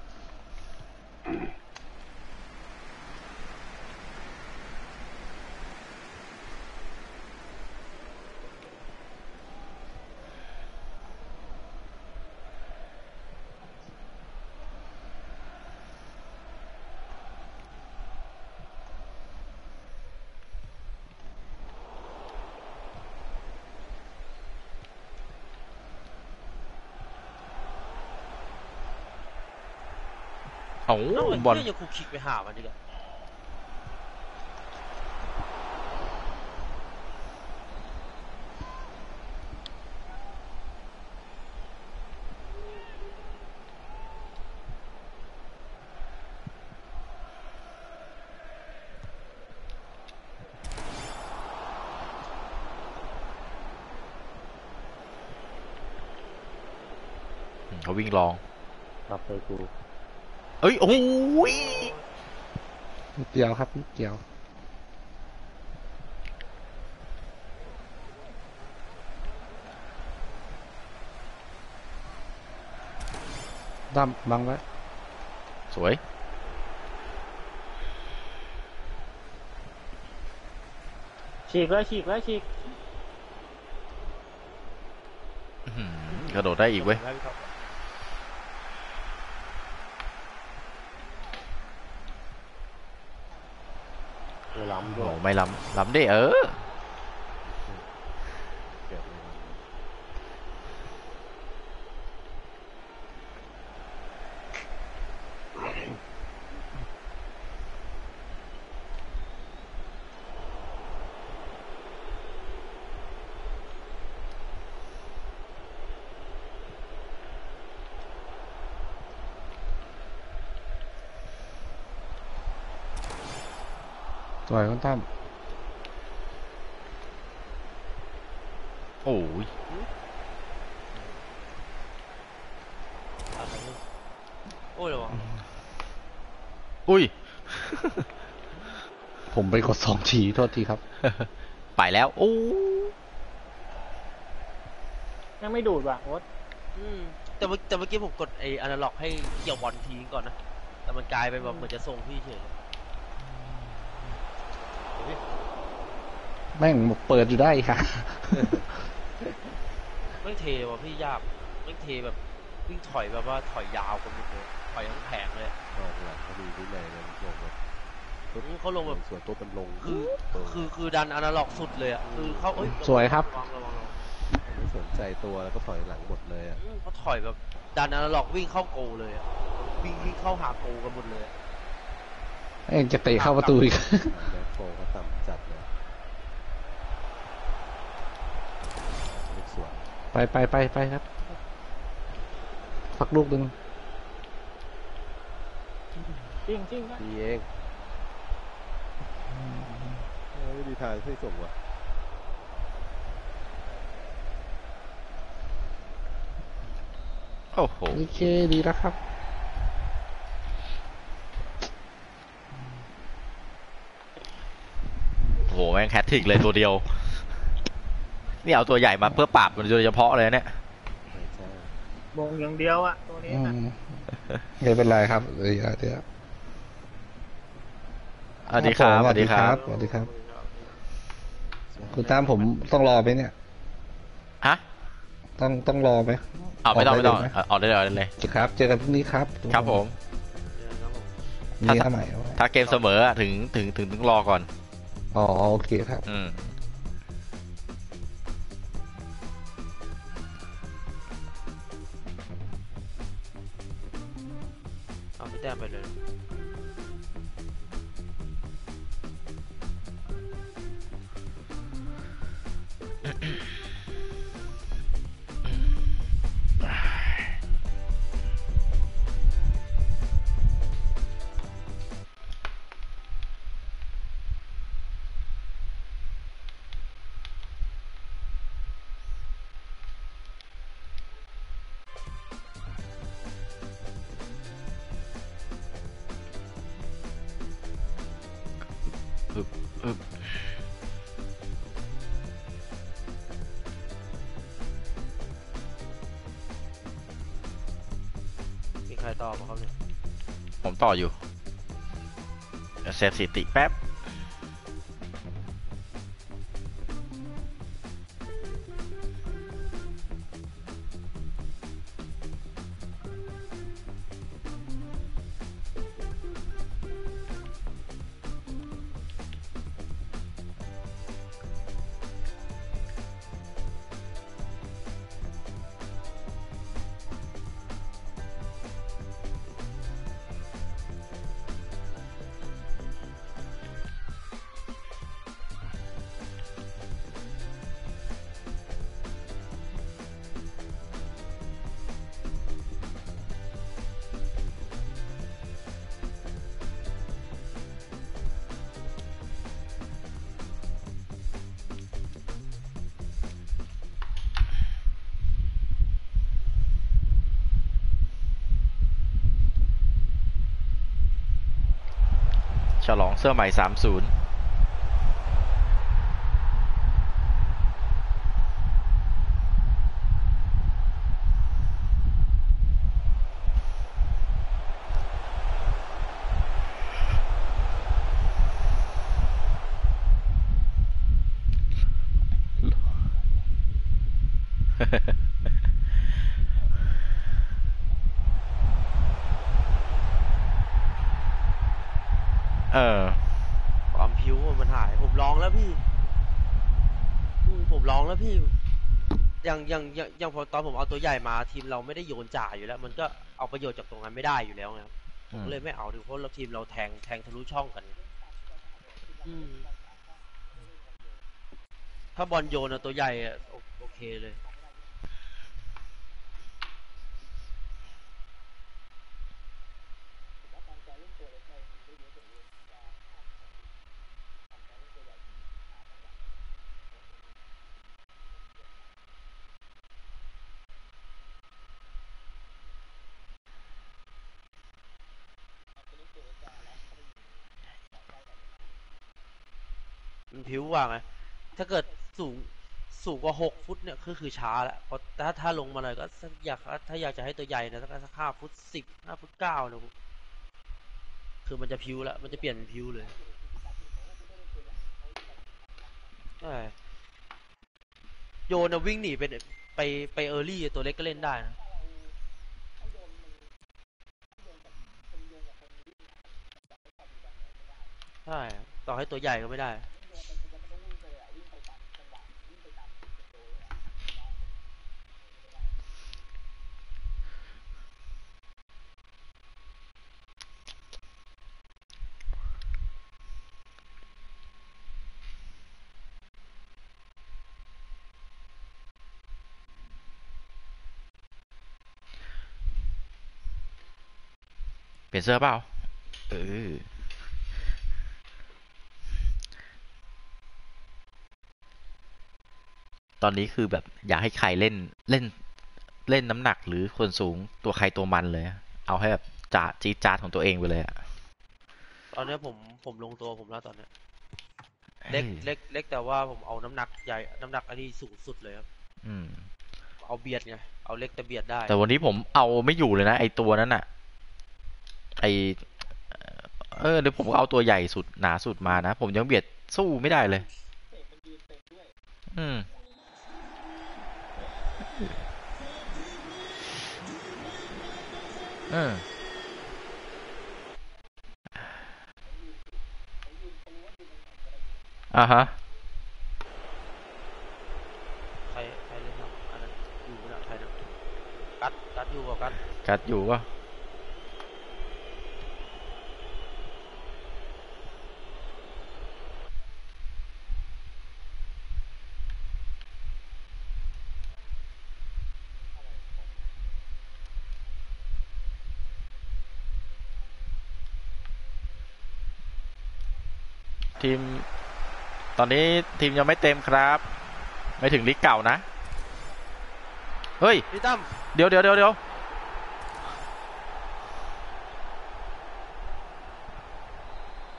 โอ้เอ้าไอ้บอลเหี้ยยังคุกคิกไปหามันอีกอะเขาวิ่งลองครับเลยกูเอ้ย โอ้ยนิดเดียวครับนิดเดียวดั้มบังไว้สวยฉีกเลยฉีกเลยฉีกอื้อหือกระโดดได้อีกเว้ยแล้วพี่ท็อปไม่ล้ำด้โอ้วยไม่ล้ำดิเออเก็บเลยสวยคุณตั้มโอ้ยอะไรเนี่ยโอ้ยเหรอวะอุ้ยผมไปกด2 ทีโทษทีครับไปแล้ว โอ้ยังไม่ดูดว่ะโอ๊ตอืมแต่เมื่อกี้ผมกดไอ้อนาล็อกให้เกี่ยวบอลทีก่อนนะ แต่มันกลายเป็นแบบเหมือนจะส่งพี่เฉยแม่งเปิดอยู่ได้ค่ะไม่เทว่ะพี่ยากไม่เทแบบวิ่งถอยแบบว่าถอยยาวกันหมดเลยถอยทั้งแผงเลยออกหลังเขามีวินัยเลยลงแบบเขาลงแบบส่วนตัวเป็นลงคือดันอนาล็อกสุดเลยอ่ะคือเขาเอ้ยสวยครับระวังไม่สนใจตัวแล้วก็ถอยหลังหมดเลยอ่ะเขาถอยแบบดันอนาล็อกวิ่งเข้าโกลเลยอ่ะวิ่งเข้าหาโกลกันหมดเลยอะเองจะเตะเข้าประตูอีกแบ็คโฟก็ต่ำจัดเลยลูกสวนไปครับพักลูกหนึ่งจริงจริงนะดีเองไม่ดีทางให้ส่งว่ะโอ้โหโอเคดีแล้วครับโอ้โห แม่งแฮตทริกเลยตัวเดียว นี่เอาตัวใหญ่มาเพื่อปราบมันโดยเฉพาะเลยเนี่ยไม่ใช่มงอย่างเดียวอะตัวนี้อืนะมไม่เป็นไรครับเดี๋ยวสวัสดีครับสสวัวัสสดีดีคครัรับสวัสดีครับ คุณตามผมต้องรอไหมเนี่ยฮะต้องรอไหมเอาไม่ต้องกไม่ด้ต้องเลยหเอาได้เลยเอาได้เลยโอเคครับ เจอกันพรุ่งนี้ครับครับผมมีอะไรใหม่ถ้าเกมเสมออะถึงรอก่อนอ๋อโอเคครับอืมเอาพี่แต้มไปเลยอึบอึบมีใครตอบมาครับเนี่ยผมต่ออยู่เดี๋ยวเซฟสถิติแป๊บ ฉลองเสื้อใหม่30เออความผิวมันหายผมลองแล้วพี่ผมลองแล้วพี่อย่างพอตอนผมเอาตัวใหญ่มาทีมเราไม่ได้โยนจ่าอยู่แล้ว มันก็เอาประโยชน์จากตรงนั้นไม่ได้อยู่แล้วไงครับผมก็เลยไม่เอาดิเพราะเราทีมเราแทงทะลุช่องกันถ้าบอลโยนตัวใหญ่อะโอเคเลย มันผิวว่าไงถ้าเกิดสูงกว่า6 ฟุตเนี่ยคือช้าแล้วเพราะถ้าลงมาเลยก็ถ้าอยากจะให้ตัวใหญ่นะสัก5 ฟุต 10 5 ฟุต 9นะคือมันจะผิวแล้วมันจะเปลี่ยนเป็นผิวเลยใช่โยนวิ่งหนีไปเออร์ลี่ตัวเล็กก็เล่นได้นะใช่ต่อให้ตัวใหญ่ก็ไม่ได้เปลี่ยนเสื้อเปล่าเออตอนนี้คือแบบอยากให้ใครเล่นน้ำหนักหรือคนสูงตัวใครตัวมันเลยเอาให้แบบจี๊ดจ๊าดของตัวเองไปเลยอะตอนนี้ผมลงตัวผมแล้วตอนนี้เล็กแต่ว่าผมเอาน้ำหนักใหญ่น้ำหนักอันนี้สูงสุดเลยครับเอาเบียดไงเอาเล็กแต่เบียดได้แต่วันนี้ผมเอาไม่อยู่เลยนะไอตัวนั้นอะเดี๋ยวผมก็เอาตัวใหญ่สุดหนาสุดมานะผมยังเบียดสู้ไม่ได้เลยฮะใครเล่นครับอันนั้นอยู่นะใครนะกัดอยู่กับกัดอยู่ก็ทีมตอนนี้ทีมยังไม่เต็มครับไม่ถึงลีกเก่านะเฮ้ยพี่ตั้มเดี๋ยว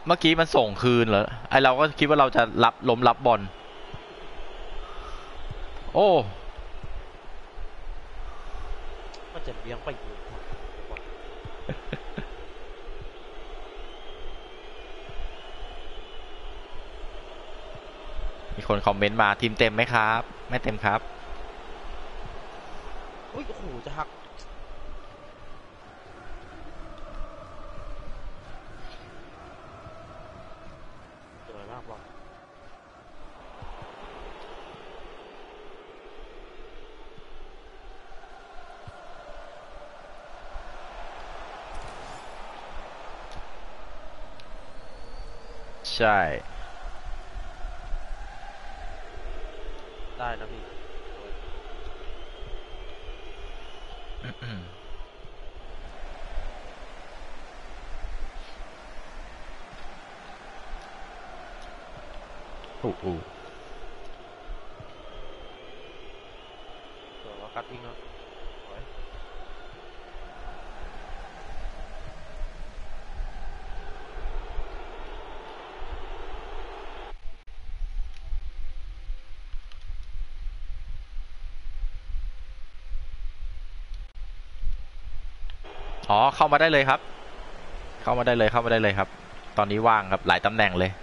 เมื่อกี้มันส่งคืนเหรอไอเราก็คิดว่าเราจะล้มรับบอลโอ้มันจะเลี้ยงไปอยู่มีคนคอมเมนต์มาทีมเต็มไหมครับ ไม่เต็มครับอุ้ยโอ้โหจะหักสวยมากบอลใช่ได้นะพี่โอ้โหสวยว่ากัดวิ่งแล้วสวยอ๋อเข้ามาได้เลยครับ เข้ามาได้เลยเข้ามาได้เลยครับ ตอนนี้ว่างครับหลายตำแหน่งเลย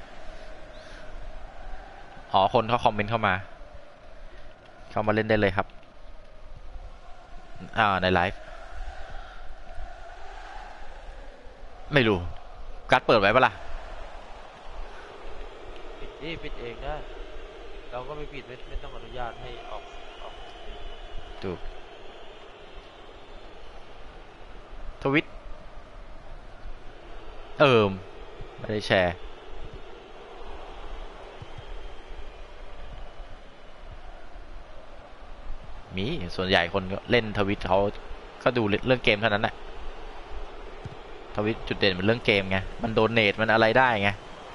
อ๋อคนเขาคอมเมนต์เข้ามาเล่นได้เลยครับในไลฟ์ไม่รู้การ์ดเปิดไว้ปะล่ะปิดเองได้ เราก็ไม่ปิดไม่ต้องอนุญาตให้ออกถูกทวิตไม่ได้แชร์มีส่วนใหญ่คนก็เล่นทวิตเขาก็ดูเรื่องเกมเท่านั้นแหละทวิตจุดเด่นมันเรื่องเกมไงมันโดเนทมันอะไรได้ไง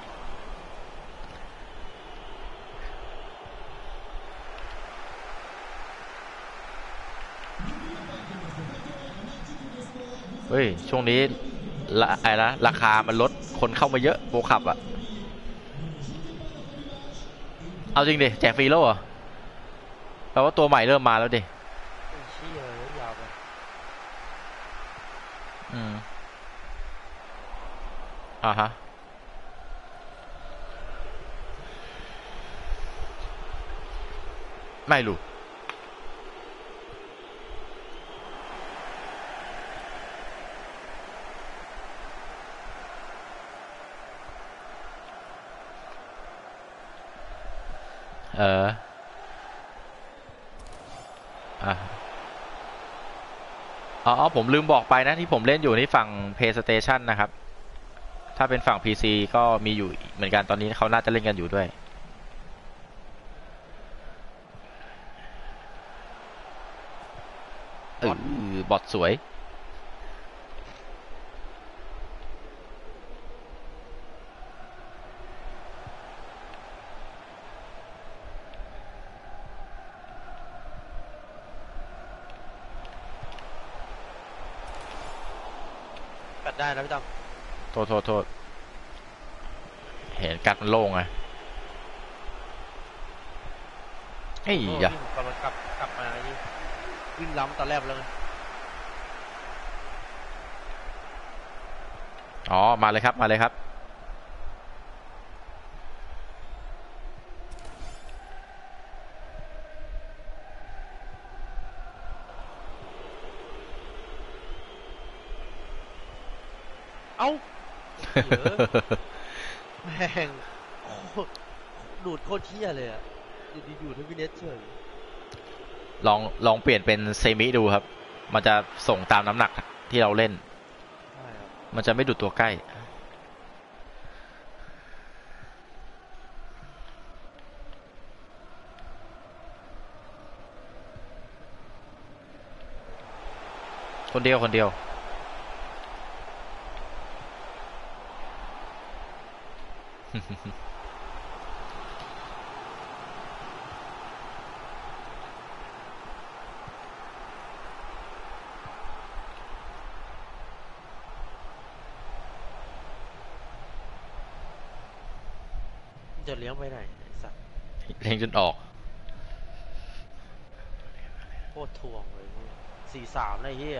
เฮ้ยช่วงนี้ราคามันลดคนเข้ามาเยอะโปรขับอะเอาจริงดิแจกฟรีแล้วเหรอแปลว่าตัวใหม่เริ่มมาแล้วดิเชี่ยเลยยาวไปฮะไม่รู้ผมลืมบอกไปนะที่ผมเล่นอยู่นี่ฝั่ง PlayStation นะครับถ้าเป็นฝั่ง PC ก็มีอยู่เหมือนกันตอนนี้เขาน่าจะเล่นกันอยู่ด้วยบอทสวยกัดได้นะพี่ตั้มโทษเห็นกัดมันโล่งไงเฮ้ยอย่าผมกำลังกลับมานี่วิ่งล้ำตอนแรกเลยอ๋อมาเลยครับมาเลยครับเอ้าแม่งดูดโคตรเที่ยเลยอ่ะอยู่ที่วินเนสเฉยลองเปลี่ยนเป็นเซมิดูครับมันจะส่งตามน้ำหนักที่เราเล่นใช่ครับมันจะไม่ดูดตัวใกล้คนเดียวจะเลี้ยงไปไหนไอ้สัตว์เล็งจนออกโคตรทวงเลย4-3เลยเฮีย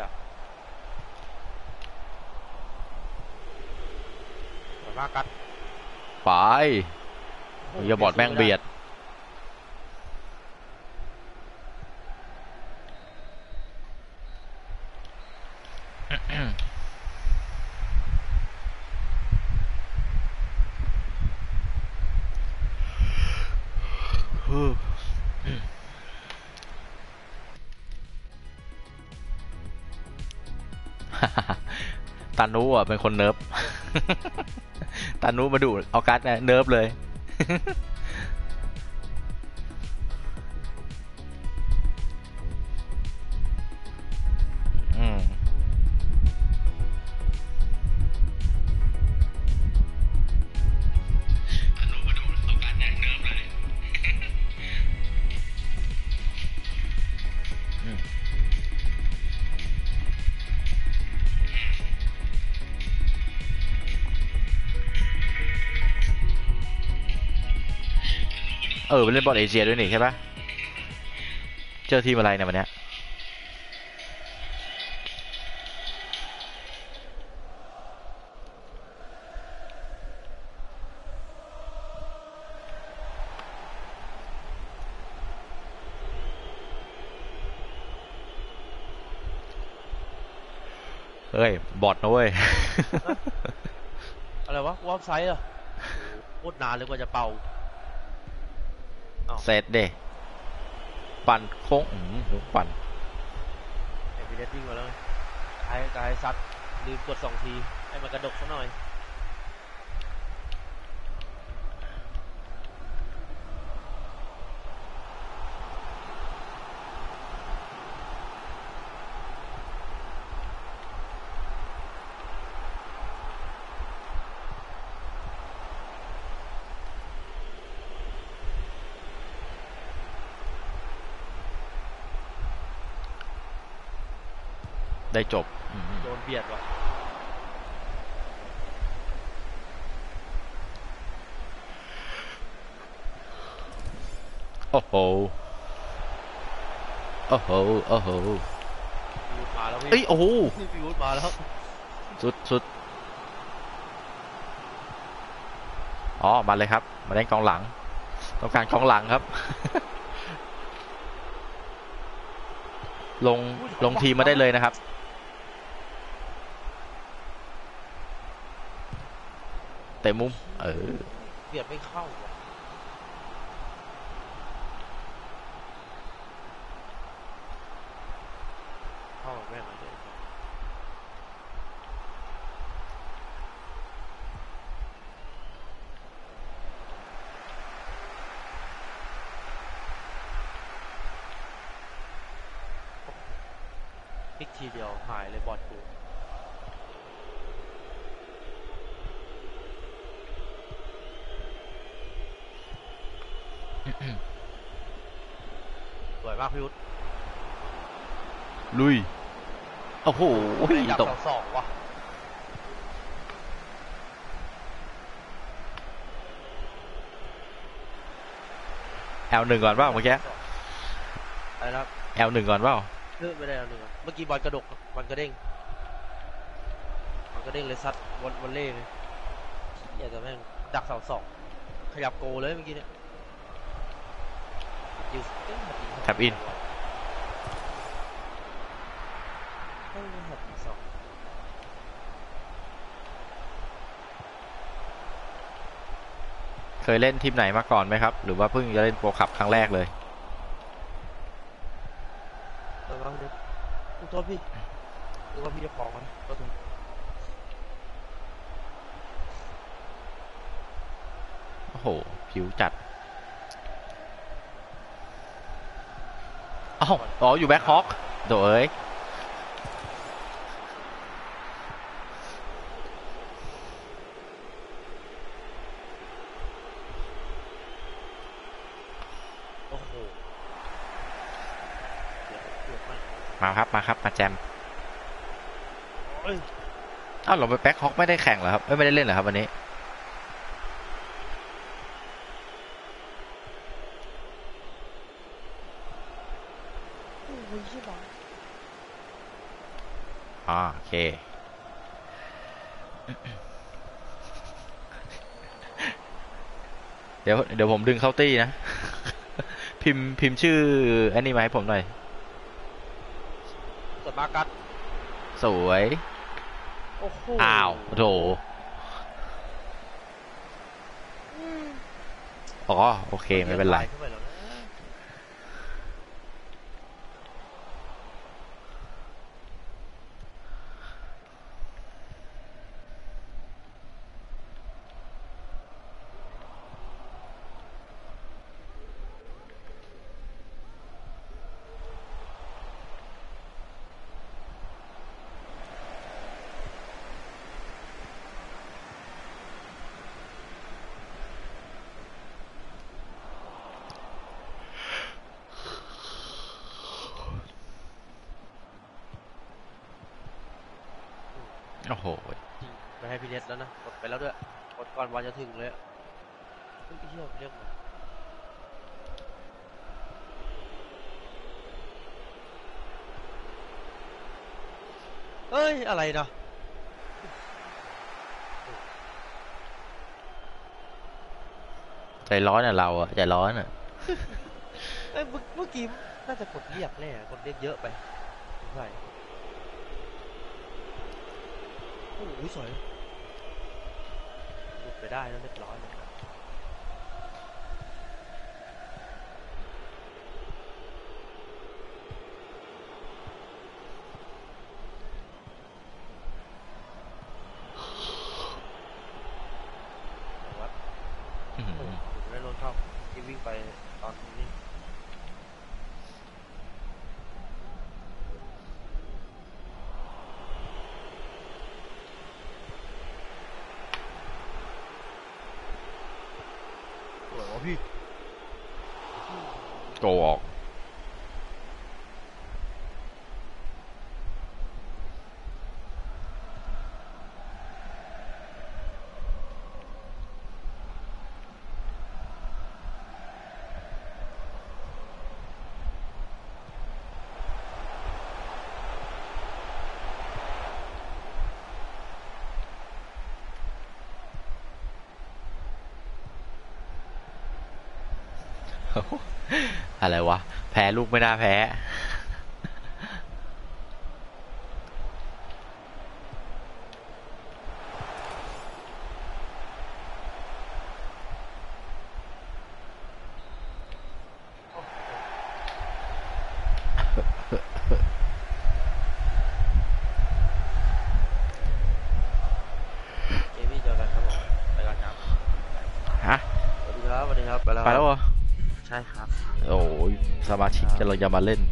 สวยมากกัดไปอย่าบอดแม่งเบียด ตานุอ่ะเป็นคนเนิร์ฟ ตานุมาดูออกัสเนี่ยเนิร์ฟเลย อืมอืมไปเล่นบอลเอเชียด้วยนี่ใช่ปะเจอทีมอะไรเนี่ยวันเนี้ยเฮ้ย บอทนะเว้ยอะไรวะวอล์ฟไซด์เหรอโคตรนานเลยกว่าจะเป่าเซตเดปั่นโค้งปั่นไอ้พีเดสวิ่งมาแล้วไงกายซัดลืมกด2 ทีให้มันกระดกสักหน่อยได้จบโดนเบียดว่ะโอ้โห โอ้โห โอ้โหพีวุฒมาแล้วพี่เอ้ย โอ้โหพีวุฒมาแล้วสุด อ๋อ มาเลยครับ มาเล่นกองหลัง ต้องการกองหลังครับ ลงทีมมาได้เลยนะครับ เตะมุมเบียดไม่เข้าว่ะเข้าแม่งเลยพลิกทีเดียวหายเลยบอลกูสวยมากพี่วุฒิลุย โอ้โหดับตก 2 ว่ะ L1 ก่อนเปล่าเมื่อกี้อะไรนะครับ L1 ก่อนเปล่าไม่ได้เอาหนึ่งอะเมื่อกี้บอลกระดกบอลกระเด้งเลยซัดวอลเล่เลยอยากจะแม่งดักเสา 2ขยับโกเลยเมื่อกี้เนี่ยยิงแท็บอินให้มันหัดอีก2 เคยเล่นทีมไหนมาก่อนไหมครับ หรือว่าเพิ่งจะเล่นโปรคัพครั้งแรกเลยแล้วก็เดี๋ยวโทษพี่หรือว่าพี่จะฟ้องมันก็ถูกโอ้โห ผิวจัดอ้าวอ๋อ อยู่แบ็คฮอคโดยเอ้ยโอ้โหเดือดมากมาครับ มาแจมเอ้ยอ้าวเราไปแบ็คฮอคไม่ได้แข่งเหรอครับไม่ได้เล่นเหรอครับวันนี้ใช่บังโอเค เดี๋ยวผมดึงเข้าตี้นะ พิมพ์ชื่ออันนี้มาให้ผมหน่อยส่วนมากัดสวยโอ้โหอ้าวโถอืมอ๋อโอเคไม่เป็นไรเข้าไปแล้วนะโอ้โหไม่ให้พี่เน็ตแล้วนะกดไปแล้วด้วยกดก่อนวันจะถึงเลยอะเฮ้ยพี่เชี่ยเรียกมาเอ้ยอะไรนะใจร้อนอ่ะเราอ่ะใจร้อนอ่ะเอ้ยเมื่อกี้น่าจะกดเรียกแน่กดเรียกเยอะไปใช่โอ้โหสวยหลุดไปได้แล้วเรียบร้อยเลยวัดอื้อหือผมได้รถเข้าที่วิ่งไปตอนนี้สวยวะพี่โกออก อะไรวะ แพ้ลูกไม่น่าแพ้เจมี่เจอกันครับผมไปกันครับฮะสวัสดีครับสวัสดีครับไปแล้วไปแล้วเหรอใช่ครับโอ้ยสมาชิกกำลังจะมาเล่น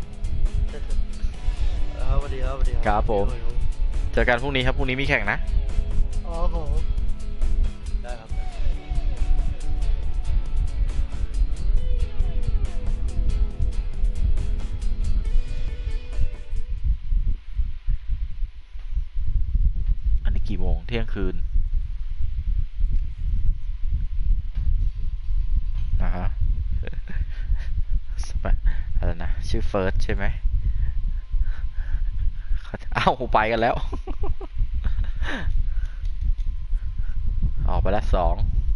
สวัสดีครับสวัสดีครับผม เจอกันพรุ่งนี้ครับ พรุ่งนี้มีแข่งนะอ๋อผมได้ครับอันนี้กี่โมง เที่ยงคืนนะฮะ อะไรนะ ชื่อเฟิร์สใช่ไหมอ้าวไปกันแล้ว ออกไปแล้ว2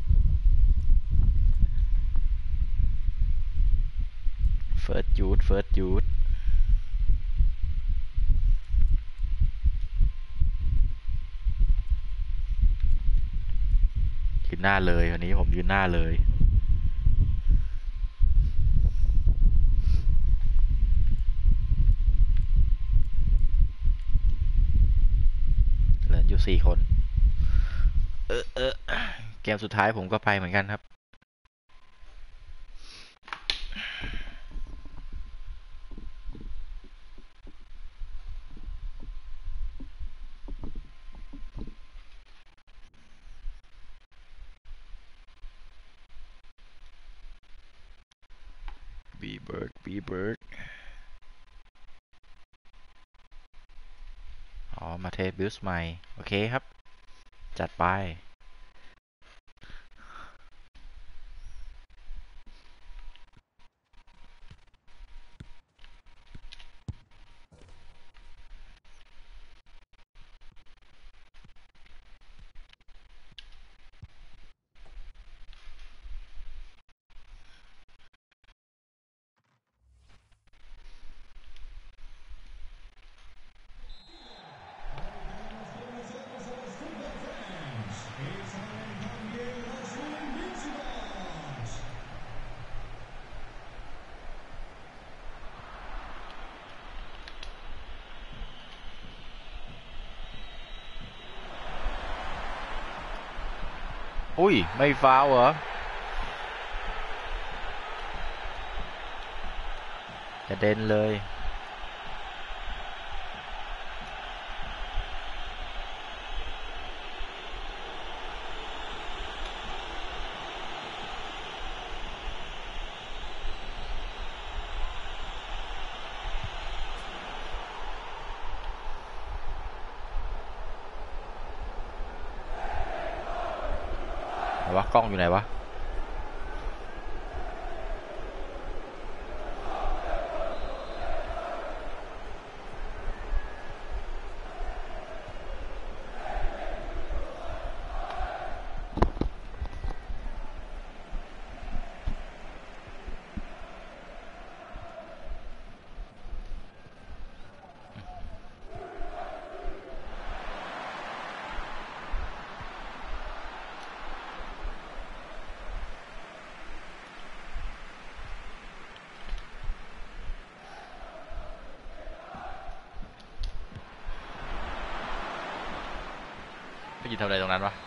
เฟิร์สยูทยืนหน้าเลยวันนี้ผมยืนหน้าเลยเหลืออยู่4 คน เกมสุดท้ายผมก็ไปเหมือนกันครับ B-Bird อ๋อ มาเทสบิลส์ใหม่ โอเคครับ จัดไปอุ้ยไม่ฟาวล์เหรอ กระเด็นเลยไหนวะกล้องอยู่ไหนวะ ไปยืนทำอะไรตรงนั้นวะ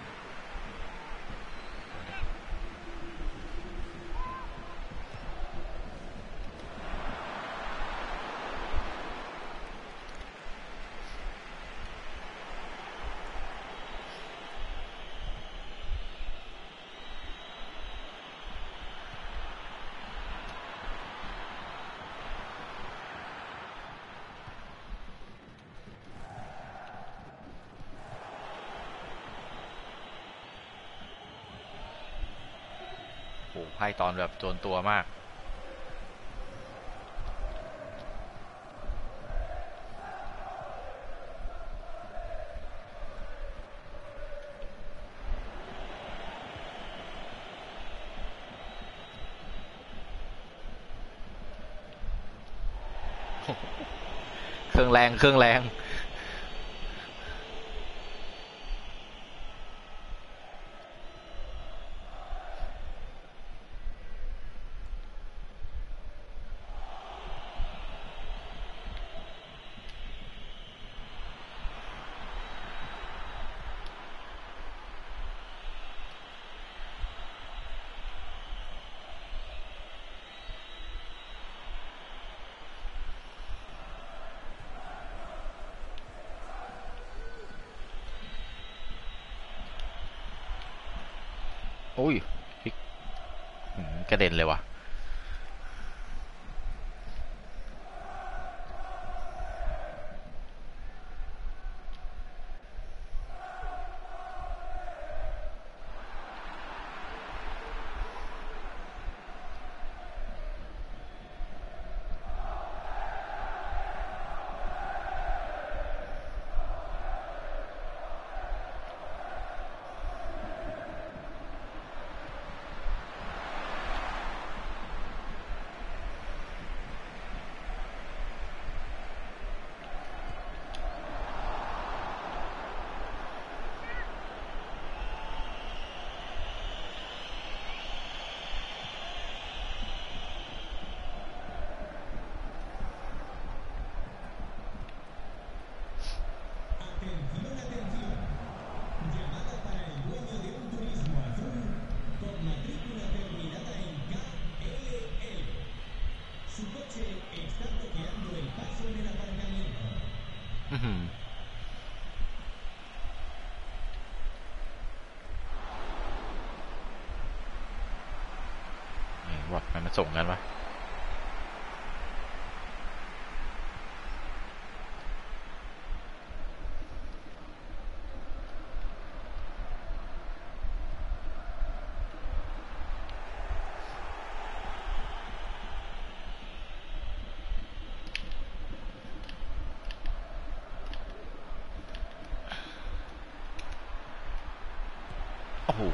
โอ้ไพ่ตอนแบบโจรตัวมาก เครื่องแรงเครื่องแรง อุ้ยพลิกกระเด็นเลยวะอื้อหือว่ามันส่งกันวะโอ้โห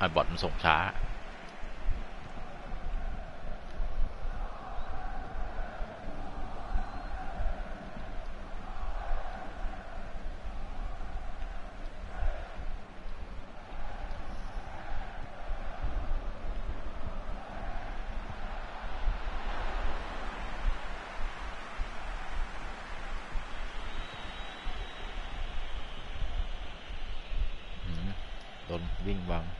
ไอ้บอทมันส่งช้าโดนวิ่งวาง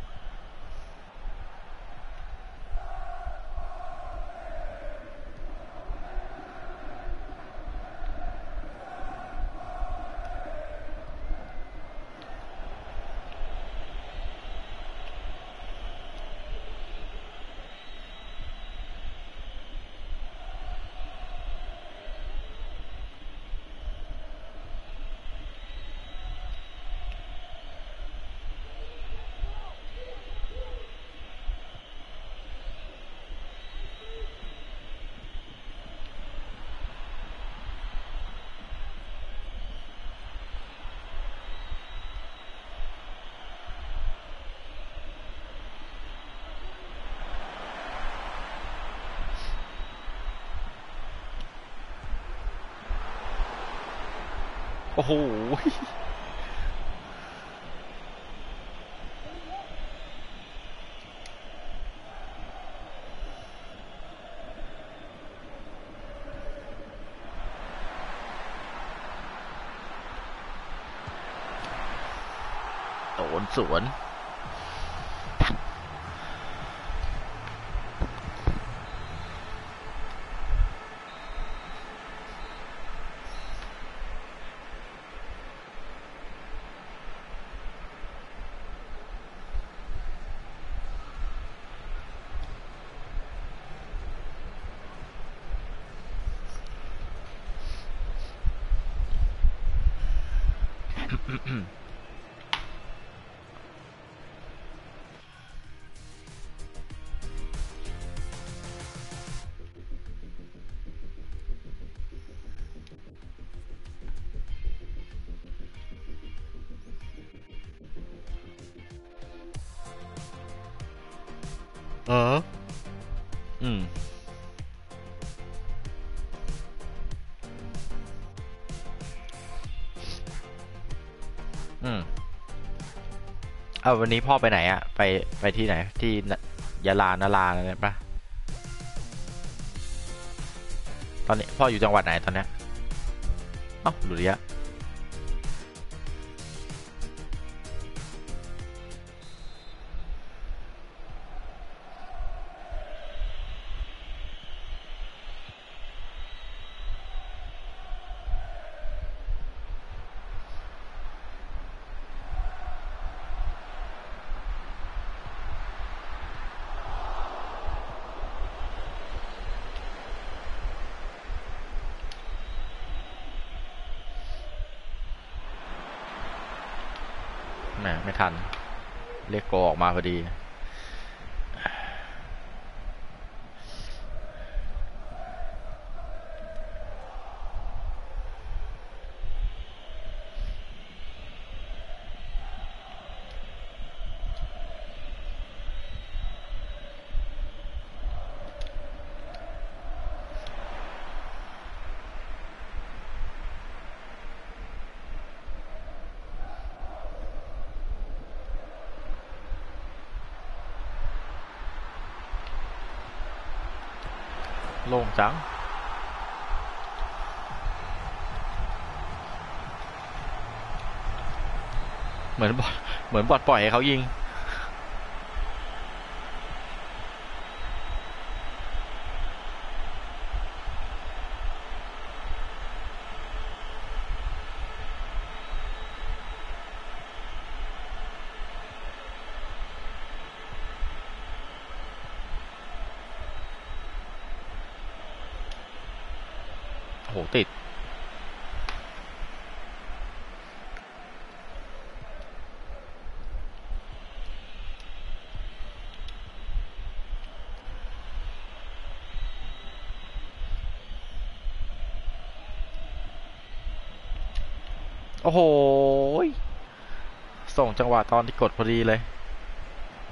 โอ้โหโดนสวนอืมเอาวันนี้พ่อไปไหนอะไปที่ไหนที่ยะลานาราอะไรปะตอนนี้พ่ออยู่จังหวัดไหนตอนเนี้ยเอ้าหลุดยะแหมไม่ทันเรียกโกออกมาพอดีโล่งจังเหมือนบอทปล่อยให้เขายิงโหติดโอ้โหส่งจังหวะตอนที่กดพอดีเลย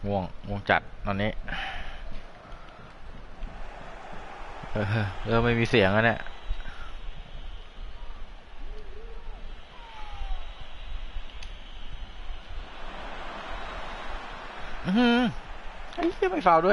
ง่วงจัดตอนนี้ไม่มีเสียงแล้วเนี่ยไอ้เหี้ยไม่ฟาวล์ด้วย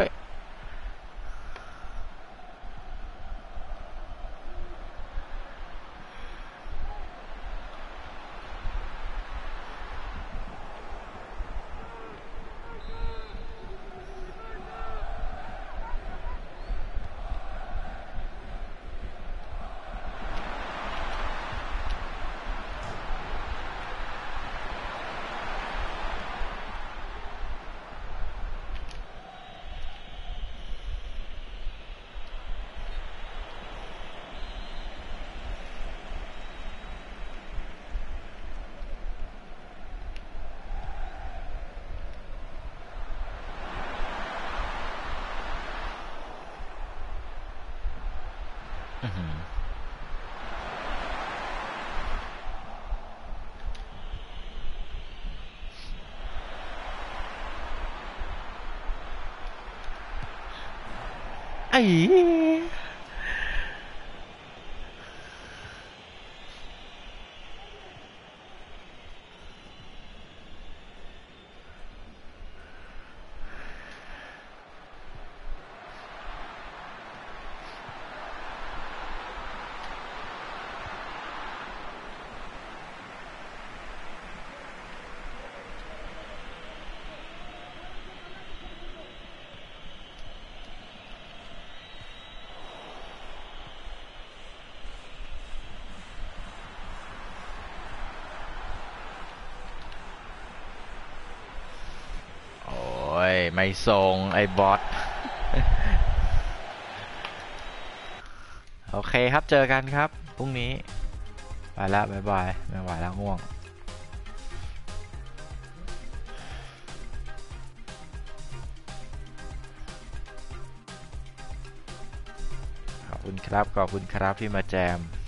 ไอ้โอ้ยไม่ส่งไอ้บอส โอเคครับเจอกันครับพรุ่งนี้ไปแล้วบ๊ายบายไม่ไหวแล้วง่วงขอบคุณครับที่มาแจม